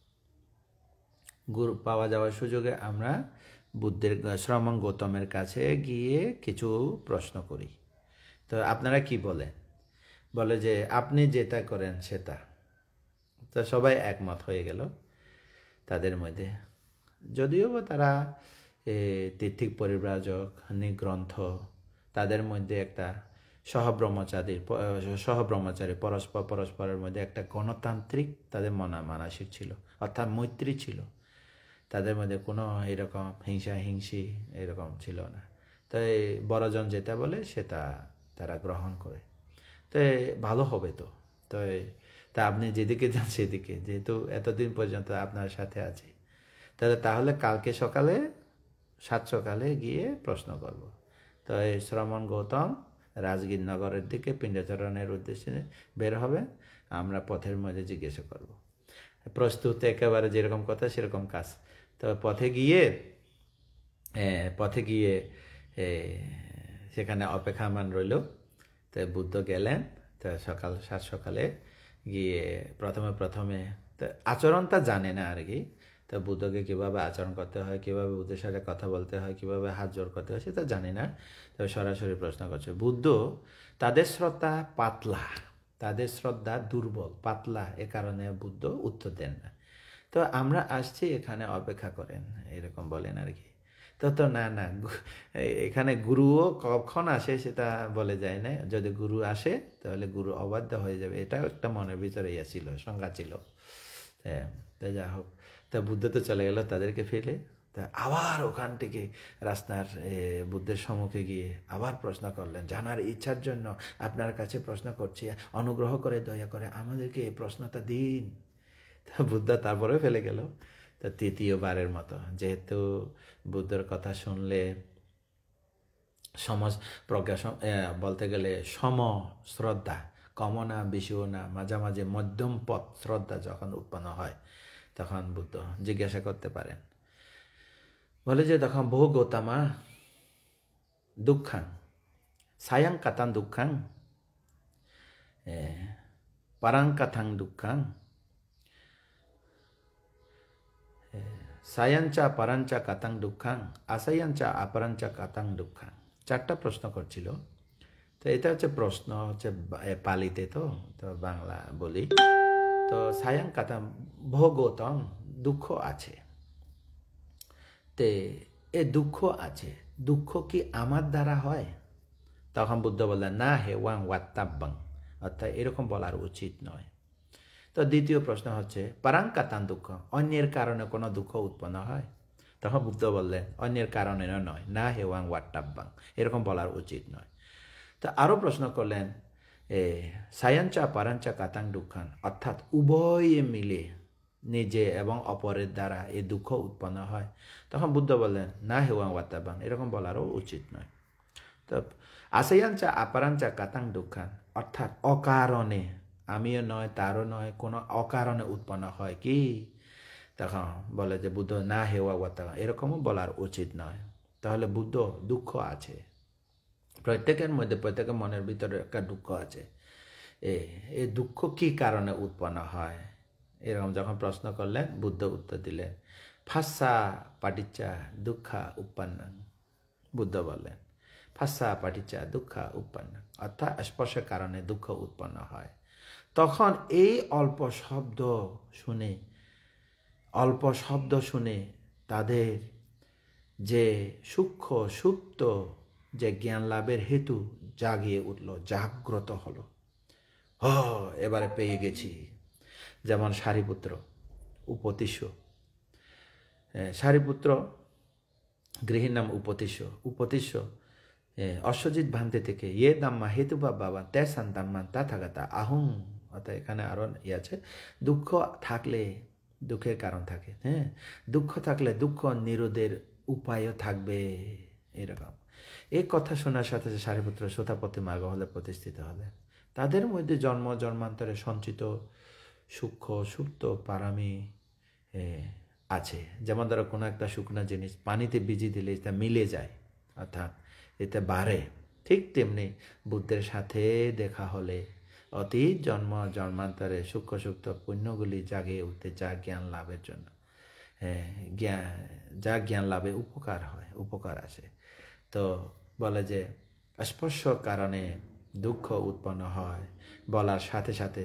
গুরু পাওয়া যাওয়ার সুযোগে আমরা বুদ্ধের শ্রমণ গৌতমের কাছে গিয়ে কিছু প্রশ্ন করি। তো আপনারা কি বলেন? বলে যে আপনি যেটা করেন সেটা। তো সবাই একমত হয়ে গেল তাদের মধ্যে, যদিও বা তারা তির্থিক পরিব্রাজক, নিগ্রন্থ, তাদের মধ্যে একটা সহব্রহ্মচারী সহব্রহ্মচারী পরস্পর পরস্পরের মধ্যে একটা গণতান্ত্রিক তাদের মনা মানসিক ছিল, অর্থাৎ মৈত্রী ছিল, তাদের মধ্যে কোনো এরকম হিংসা হিংসি এরকম ছিল না। তাই বড়জন যেটা বলে সেটা তারা গ্রহণ করে, তাই ভালো হবে। তো তো তা আপনি যেদিকে যান সেদিকে, যেহেতু এতদিন পর্যন্ত আপনার সাথে আছি, তাহলে তাহলে কালকে সকালে সাত সকালে গিয়ে প্রশ্ন করব। তো এই শ্রমণ গৌতম রাজগীর নগরের দিকে পিণ্ডচরণের উদ্দেশ্যে বের হবে, আমরা পথের মধ্যে জিজ্ঞাসা করব। প্রস্তুত একেবারে যেরকম কথা সেরকম কাজ। তো পথে গিয়ে পথে গিয়ে সেখানে অপেক্ষামান রইল। তো বুদ্ধ গেলেন, তো সকাল সাত সকালে গিয়ে প্রথমে প্রথমে তো আচরণটা জানে না আর কি। তো বুদ্ধকে কীভাবে আচরণ করতে হয়, কীভাবে বুদ্ধের সাথে কথা বলতে হয়, কীভাবে হাত জোর করতে হয় সেটা জানি না। তো সরাসরি প্রশ্ন করছে। বুদ্ধ তাদের শ্রদ্ধা পাতলা, তাদের শ্রদ্ধা দুর্বল, পাতলা, এ কারণে বুদ্ধ উত্তর দেন না। তো আমরা আসছি, এখানে অপেক্ষা করেন, এরকম বলেন আর কি। তো তো না না এখানে গুরুও কখন আসে সেটা বলে যায় না, যদি গুরু আসে তাহলে গুরু অবাধ্য হয়ে যাবে, এটাও একটা মনের ভিতরে ইয়ে ছিল, সংজ্ঞা ছিল। হ্যাঁ, তো যা হোক, তা বুদ্ধ তো চলে গেল তাদেরকে ফেলে। তা আবার ওখান থেকে রাস্তার বুদ্ধের সম্মুখে গিয়ে আবার প্রশ্ন করলেন, জানার ইচ্ছার জন্য আপনার কাছে প্রশ্ন করছি, অনুগ্রহ করে দয়া করে আমাদেরকে এই প্রশ্নটা দিন। তা বুদ্ধ তারপরে ফেলে গেল। তো তৃতীয়বারের মতো, যেহেতু বুদ্ধের কথা শুনলে সমাজ প্রজ্ঞা বলতে গেলে সম শ্রদ্ধা, কমও না বেশিও না, মাঝামাঝি মধ্যম পথ শ্রদ্ধা যখন উৎপন্ন হয়, তখন বুদ্ধ জিজ্ঞাসা করতে পারেন। বলে যে তখন বহু গৌতমা দুঃখাং সায়াং কাতাং দুঃখাং পারাং কাথাং দুঃখাং সায়াঞ্চা পারাঞ্চা কাতাং দুঃখাং আসায়াঞ্চা আপারাঞ্চা কাতাং দুঃখাং। চারটা প্রশ্ন করছিল। তো এটা হচ্ছে প্রশ্ন হচ্ছে পালিতে, তো তো বাংলা বলি। তো সায়াং কাতাং বহু গৌতম দুঃখ আছে, তে এ দুঃখ আছে, দুঃখ কি আমার দ্বারা হয়? তখন বুদ্ধ বললেন, না হে ওয়াং ওয়াত্তাব্বাং, অর্থাৎ এরকম বলার উচিত নয়। তো দ্বিতীয় প্রশ্ন হচ্ছে পারাং কাতাং দুঃখ, অন্যের কারণে কোনো দুঃখ উৎপন্ন হয়? তখন বুদ্ধ বললেন, অন্যের কারণে নয়, না হে ওয়াং ওয়াত্তাব্বাং, এরকম বলার উচিত নয়। তো আরও প্রশ্ন করলেন, এ সায়াঞ্চা পারাঞ্চা কাতাং দুঃখান, অর্থাৎ উভয়ে মিলে নিজে এবং অপরের দ্বারা এই দুঃখ উৎপন্ন হয়? তখন বুদ্ধ বললেন, না হে ওয়াং ওয়াত্তাব্বাং, এরকম বলারও উচিত নয়। তো আসায়াঞ্চা আপারাঞ্চা কাতাং দুঃখান, অর্থাৎ অকারণে, আমিও নয় তারও নয়, কোনো অকারণে উৎপন্ন হয় কি? তখন বলে যে বুদ্ধ, না হে ওয়া ওয়াত্তাব্বাং, এরকমও বলার উচিত নয়। তাহলে বুদ্ধ দুঃখ আছে, প্রত্যেকের মধ্যে, প্রত্যেকের মনের ভিতরে একটা দুঃখ আছে। এ এই দুঃখ কি কারণে উৎপন্ন হয়? এরকম যখন প্রশ্ন করলেন, বুদ্ধ উত্তর দিলেন, ফাঁসা পাটিচ্চা দুঃখা উৎপন্নাং। বুদ্ধ বললেন, ফাঁসা পাটিচ্চা দুঃখা উৎপন্নাং, অর্থাৎ স্পর্শের কারণে দুঃখ উৎপন্ন হয়। তখন এই অল্প শব্দ শুনে অল্প শব্দ শুনে তাদের যে সূক্ষ্ম সুপ্ত যে জ্ঞান লাভের হেতু জাগিয়ে উঠল, জাগ্রত হলো। হ এবারে পেয়ে গেছি। যেমন সারিপুত্র উপতিষ্য, সারিপুত্র গৃহীর নাম উপতিষ্য। উপতিষ্য অশ্বজিৎ ভান্তি থেকে ইয়ে দাম্মা হেতুবা বাবা তে সন্তানমান তা থাকাতা আহুং, অর্থাৎ এখানে আরো ইয়ে আছে, দুঃখ থাকলে দুঃখের কারণ থাকে, হ্যাঁ, দুঃখ থাকলে দুঃখ নিরোধের উপায়ও থাকবে, এরকম। এই কথা শোনার সাথে সারিপুত্র শ্রোতাপতি মার্গ হলে প্রতিষ্ঠিত হলেন। তাদের মধ্যে জন্ম জন্মান্তরে সঞ্চিত সূক্ষ্ম সুপ্ত পারামি আছে। যেমন ধরো কোনো একটা শুকনা জিনিস পানিতে ভিজিয়ে দিলে তা মিলে যায়, অর্থাৎ এতে বাড়ে, ঠিক তেমনি বুদ্ধের সাথে দেখা হলে অতীত জন্ম জন্মান্তরে সূক্ষ্ম সুপ্ত পুণ্যগুলি জাগে উঠতে যা জ্ঞান লাভের জন্য, হ্যাঁ, জ্ঞান যা জ্ঞান লাভে উপকার হয়, উপকার আসে। তো বলে যে স্পর্শ কারণে দুঃখ উৎপন্ন হয় বলার সাথে সাথে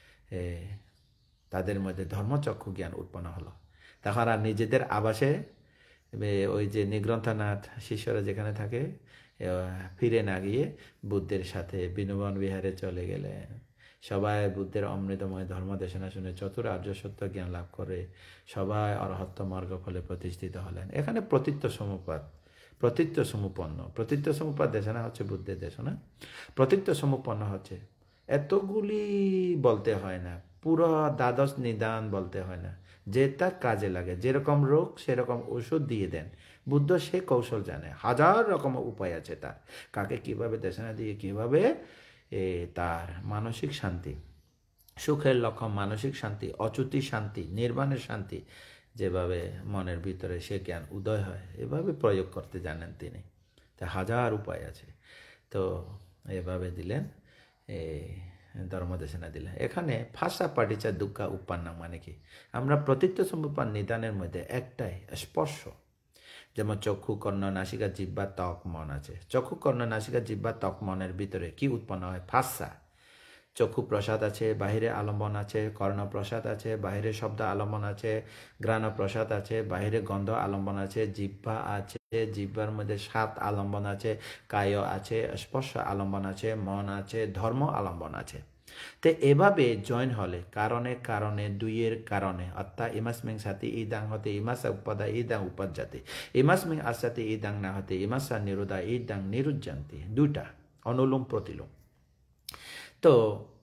তাদের মধ্যে ধর্মচক্ষু জ্ঞান উৎপন্ন হলো। তখন আর নিজেদের আবাসে ওই যে নিগ্রন্থনাথ শিষ্যরা যেখানে থাকে ফিরে না গিয়ে বুদ্ধের সাথে বিনোবন বিহারে চলে গেলেন। সবাই বুদ্ধের অমৃতময় ধর্ম দেশনা শুনে চতুর আর্য সত্য জ্ঞান লাভ করে সবাই অরহত্ত মার্গ ফলে প্রতিষ্ঠিত হলেন। এখানে প্রতীত্য সমুপাত, প্রতীত্য সমুপন্ন, প্রতীত্য সমুপাত দেশনা হচ্ছে বুদ্ধের দেশনা। প্রতীত্য সমুপন্ন হচ্ছে এতগুলি বলতে হয় না, পুরো দ্বাদশ নিদান বলতে হয় না, যেটা কাজে লাগে। যেরকম রোগ সেরকম ওষুধ দিয়ে দেন বুদ্ধ, সে কৌশল জানে। হাজার রকম উপায় আছে তার, কাকে কিভাবে দেশনা দিয়ে কিভাবে এ তার মানসিক শান্তি, সুখের লক্ষণ মানসিক শান্তি, অচ্যুতি শান্তি, নির্বাণের শান্তি, যেভাবে মনের ভিতরে সে জ্ঞান উদয় হয় এভাবে প্রয়োগ করতে জানেন তিনি। তা হাজার উপায় আছে, তো এভাবে দিলেন, এই ধর্মদেশনা দিলেন। এখানে ফাঁসা পাটিচা দুঃখা উপান্না মানে কি, আমরা প্রতীত্য সমুপান নিদানের মধ্যে একটাই স্পর্শ। যেমন চক্ষু কর্ণ নাসিকা জিহ্বা ত্বক মন আছে। চক্ষু কর্ণ নাসিকা জিহ্বা ত্বক মনের ভিতরে কি উৎপন্ন হয়? ফাঁসা। চক্ষু প্রসাদ আছে, বাহিরে আলম্বন আছে, কর্ণ প্রসাদ আছে, বাহিরে শব্দ আলম্বন আছে, ঘ্রাণ প্রসাদ আছে, বাহিরে গন্ধ আলম্বন আছে, জিহ্বা আছে, জিহ্বার মধ্যে সাত আলম্বন আছে, কায় আছে, স্পর্শ আলম্বন আছে, মন আছে, ধর্ম আলম্বন আছে। তো এভাবে জয়েন হলে কারণে কারণে দুইয়ের কারণে, অর্থাৎ ইমাসমিং সাথে ইদাং হতে ইমাসা উপাদা ইদাং উপাজ্জাতে, ইমাসমিং আসাতে ইদাং না হতে ইমাসা নিরোধা ইদাং নিরুজ্জান্তি, দুইটা অনুলোম প্রতিলোম। তো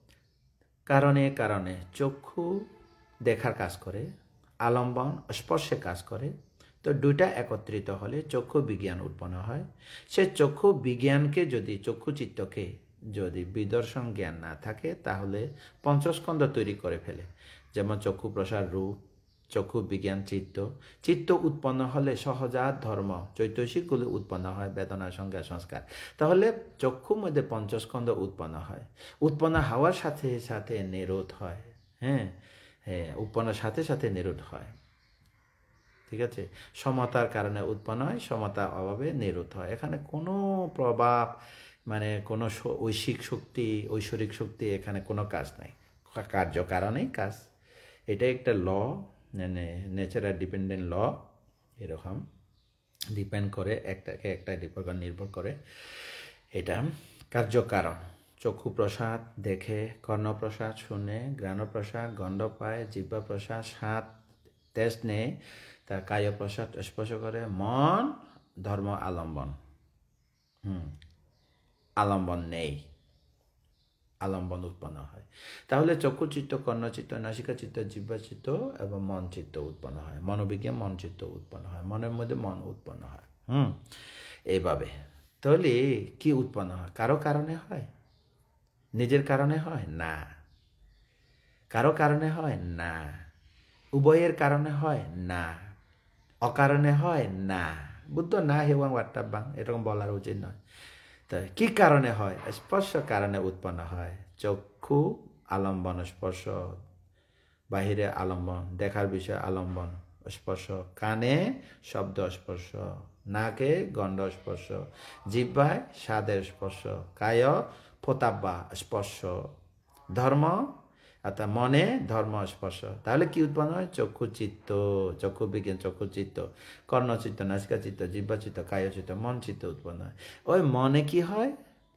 কারণে কারণে চক্ষু দেখার কাজ করে, আলম্বন স্পর্শে কাজ করে, তো দুইটা একত্রিত হলে চক্ষু বিজ্ঞান উৎপন্ন হয়। সে চক্ষু বিজ্ঞানকে যদি চক্ষু চিত্তকে যদি বিদর্শন জ্ঞান না থাকে তাহলে পঞ্চস্কন্ধ তৈরি করে ফেলে। যেমন চক্ষু প্রসার রূপ, চক্ষু বিজ্ঞান চিত্ত, চিত্ত উৎপন্ন হলে সহজাত ধর্ম চৈতসিকগুলি উৎপন্ন হয়, বেদনা সংজ্ঞা সংস্কার। তাহলে চক্ষুর মধ্যে পঞ্চস্কন্ধ উৎপন্ন হয়, উৎপন্ন হওয়ার সাথে সাথে নিরোধ হয়, হ্যাঁ হ্যাঁ উৎপন্নের সাথে সাথে নিরোধ হয়, ঠিক আছে। সমতার কারণে উৎপন্ন হয়, সমতার অভাবে নিরোধ হয়। এখানে কোনো প্রভাব মানে কোনো ঐশিক শক্তি ঐশ্বরিক শক্তি এখানে কোনো কাজ নাই, কার্য কারণেই কাজ। এটা একটা ল, মানে নেচারাল ডিপেন্ডেন্ট ল, এরকম ডিপেন্ড করে একটাকে একটা নির্ভর করে, এটা কার্যকারণ। চক্ষু প্রসাদ দেখে, কর্ণপ্রসাদ শুনে, ঘ্রাণপ্রসাদ গন্ধ পায়, জিহ্বা প্রসাদ স্বাদ টেস্ট নেয়, তার কায় প্রসাদ স্পর্শ করে, মন ধর্ম আলম্বন, হুম আলম্বন নেই, আলম্বন উৎপন্ন হয়। তাহলে চক্ষু চিত্ত, কর্ণ চিত্ত, নাসিকা চিত্ত, জিহ্বা চিত্ত এবং মন চিত্ত উৎপন্ন হয়। মনোবিজ্ঞান মন চিত্ত উৎপন্ন হয়, মনের মধ্যে মন উৎপন্ন হয়। হুম এইভাবে তাহলে কি উৎপন্ন হয়? কারো কারণে হয়? নিজের কারণে হয় না। কারো কারণে হয় না। উভয়ের কারণে হয় না। অকারণে হয় না। বুদ্ধ না হেওয়াং ওয়াট্টাবাং এরকম বলার উচিত নয়। তাই কি কারণে হয়? স্পর্শ কারণে উৎপন্ন হয়। চক্ষু আলম্বন স্পর্শ, বাহিরে আলম্বন দেখার বিষয় আলম্বন স্পর্শ, কানে শব্দ স্পর্শ, নাকে গন্ধ স্পর্শ, জিহ্বায় স্বাদের স্পর্শ, কায় ফোতাব্বা স্পর্শ, ধর্ম অর্থাৎ মনে ধর্ম স্পর্শ। তাহলে কি উৎপন্ন হয়? চক্ষু চিত্ত, চক্ষু বিজ্ঞান চক্ষু চিত্ত, কর্ণ চিত্ত, নাসিকা চিত্ত, জিহ্বা চিত্ত, কায় চিত্ত, মন চিত্ত উৎপন্ন হয়। ওই মনে কি হয়?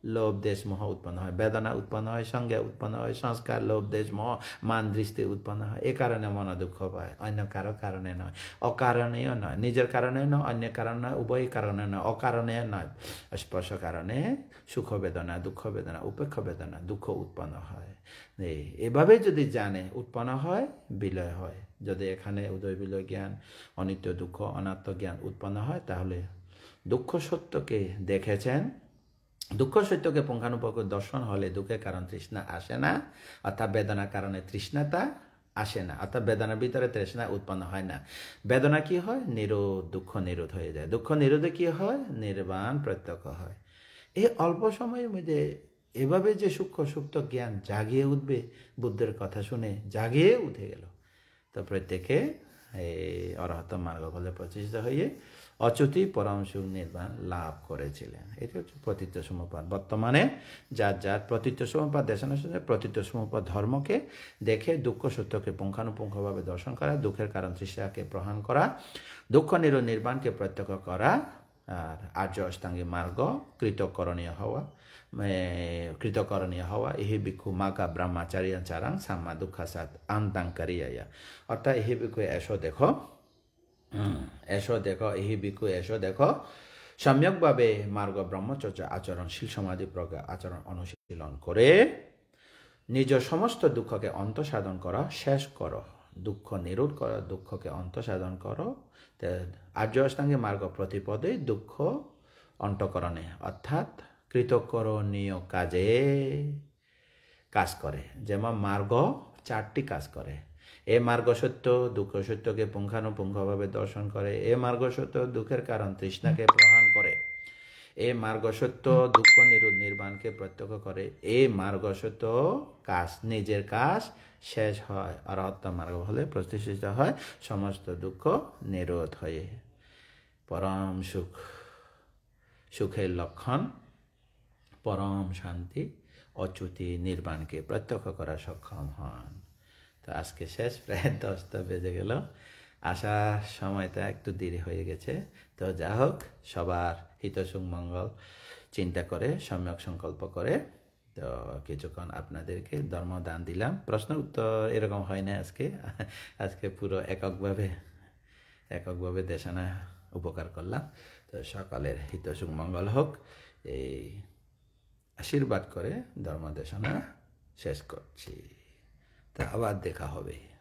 লোভ দেশ মোহ উৎপন্ন হয়, বেদনা উৎপন্ন হয়, সংজ্ঞা উৎপন্ন হয়, সংস্কার লোভ দেশ মোহ মান দৃষ্টি উৎপন্ন হয়। এ কারণে মন দুঃখ পায়, অন্য কারো কারণে নয়, অকারণেও নয়, নিজের কারণে নয়, অন্য কারণ নয়, উভয় কারণে নয়, অকারণে নয়, স্পর্শ কারণে সুখ বেদনা, দুঃখ বেদনা, উপেক্ষ বেদনা, দুঃখ উৎপন্ন হয়। এভাবে যদি জানে উৎপন্ন হয়, বিলয় হয়। যদি এখানে উদয় বিলয় জ্ঞান, অনিত্য দুঃখ অনাত্ম জ্ঞান উৎপন্ন হয়, তাহলে দুঃখ সত্যকে দেখেছেন। দুঃখ সত্যকে পুঙ্খানুপুঙ্খ দর্শন হলে দুঃখের কারণ তৃষ্ণা আসে না, অর্থাৎ বেদনার কারণে তৃষ্ণাটা আসে না, অর্থাৎ বেদনার ভিতরে তৃষ্ণা উৎপন্ন হয় না। বেদনা কি হয়? নিরোধ, দুঃখ নিরোধ হয়ে যায়। দুঃখ নিরোধে কি হয়? নির্বাণ প্রত্যক্ষ হয়। এই অল্প সময়ের মধ্যে এভাবে যে সূক্ষ্ম সুপ্ত জ্ঞান জাগিয়ে উঠবে, বুদ্ধের কথা শুনে জাগিয়ে উঠে গেল। তো প্রত্যেকে এই অরহত মার্গ ফলে প্রতিষ্ঠিত হয়ে অচ্যুতি পরম সুখ নির্বাণ লাভ করেছিলেন। এটি হচ্ছে প্রতীত্য সমুপাদ। বর্তমানে যার যার প্রতীত্য সমুপাদ দেশানুসারে প্রতীত্য সমুপাদ ধর্মকে দেখে দুঃখ সত্যকে পুঙ্খানুপুঙ্খভাবে দর্শন করা, দুঃখের কারণ তৃষ্ণাকে প্রহাণ করা, দুঃখ নিরোধ নির্বাণকে প্রত্যক্ষ করা, আর আর্য অষ্টাঙ্গী মার্গ কৃতকরণীয় হওয়া, কৃতকরণীয় হওয়া, ইহি ভিক্ষু মাকা ব্রহ্মচার্য চারাং সাম্মা দুঃখাসাত আন্তাং কারিয়া। অর্থাৎ ইহি ভিক্ষু এসো দেখো, এসো দেখো, ইহি ভিক্ষু এসো দেখো, সম্যকভাবে মার্গ ব্রহ্মচর্য আচরণশীল সমাধি প্রজ্ঞা আচরণ অনুশীলন করে নিজ সমস্ত দুঃখকে অন্ত সাধন করা শেষ করো, দুঃখ নিরোধ করো, দুঃখকে অন্ত সাধন করো। আর্য অষ্টাঙ্গী মার্গ প্রতিপদে দুঃখ অন্তকরণে অর্থাৎ কৃতকরণীয় কাজে কাজ করে। যেমন মার্গ চারটি কাজ করে। এ মার্গ সত্য দুঃখ সত্যকে পুঙ্খানুপুঙ্খভাবে দর্শন করে, এ মার্গ সত্য দুঃখের কারণ তৃষ্ণাকে প্রহাণ করে, এ মার্গ সত্য দুঃখ নিরোধ নির্বাণকে প্রত্যক্ষ করে, এ মার্গ সত্য কাজ নিজের কাজ শেষ হয়, অরহত মার্গ হলে প্রতিষ্ঠিত হয়, সমস্ত দুঃখ নিরোধ হয়ে পরম সুখ, সুখের লক্ষণ পরম শান্তি অচ্যুতি নির্বাণকে প্রত্যক্ষ করা সক্ষম হন। তো আজকে শেষ, প্রায় দশটা বেজে গেল, আসার সময়টা একটু দেরি হয়ে গেছে। তো যা হোক, সবার হিতসুখ মঙ্গল চিন্তা করে সম্যক সংকল্প করে তো কিছুক্ষণ আপনাদেরকে ধর্মদান দিলাম। প্রশ্ন উত্তর এরকম হয় না আজকে, আজকে পুরো এককভাবে এককভাবে দেশানা উপকার করলাম। তো সকালের হিতসুখ মঙ্গল হোক, এই আশীর্বাদ করে ধর্মদেশনা শেষ করছি। তা আবার দেখা হবে।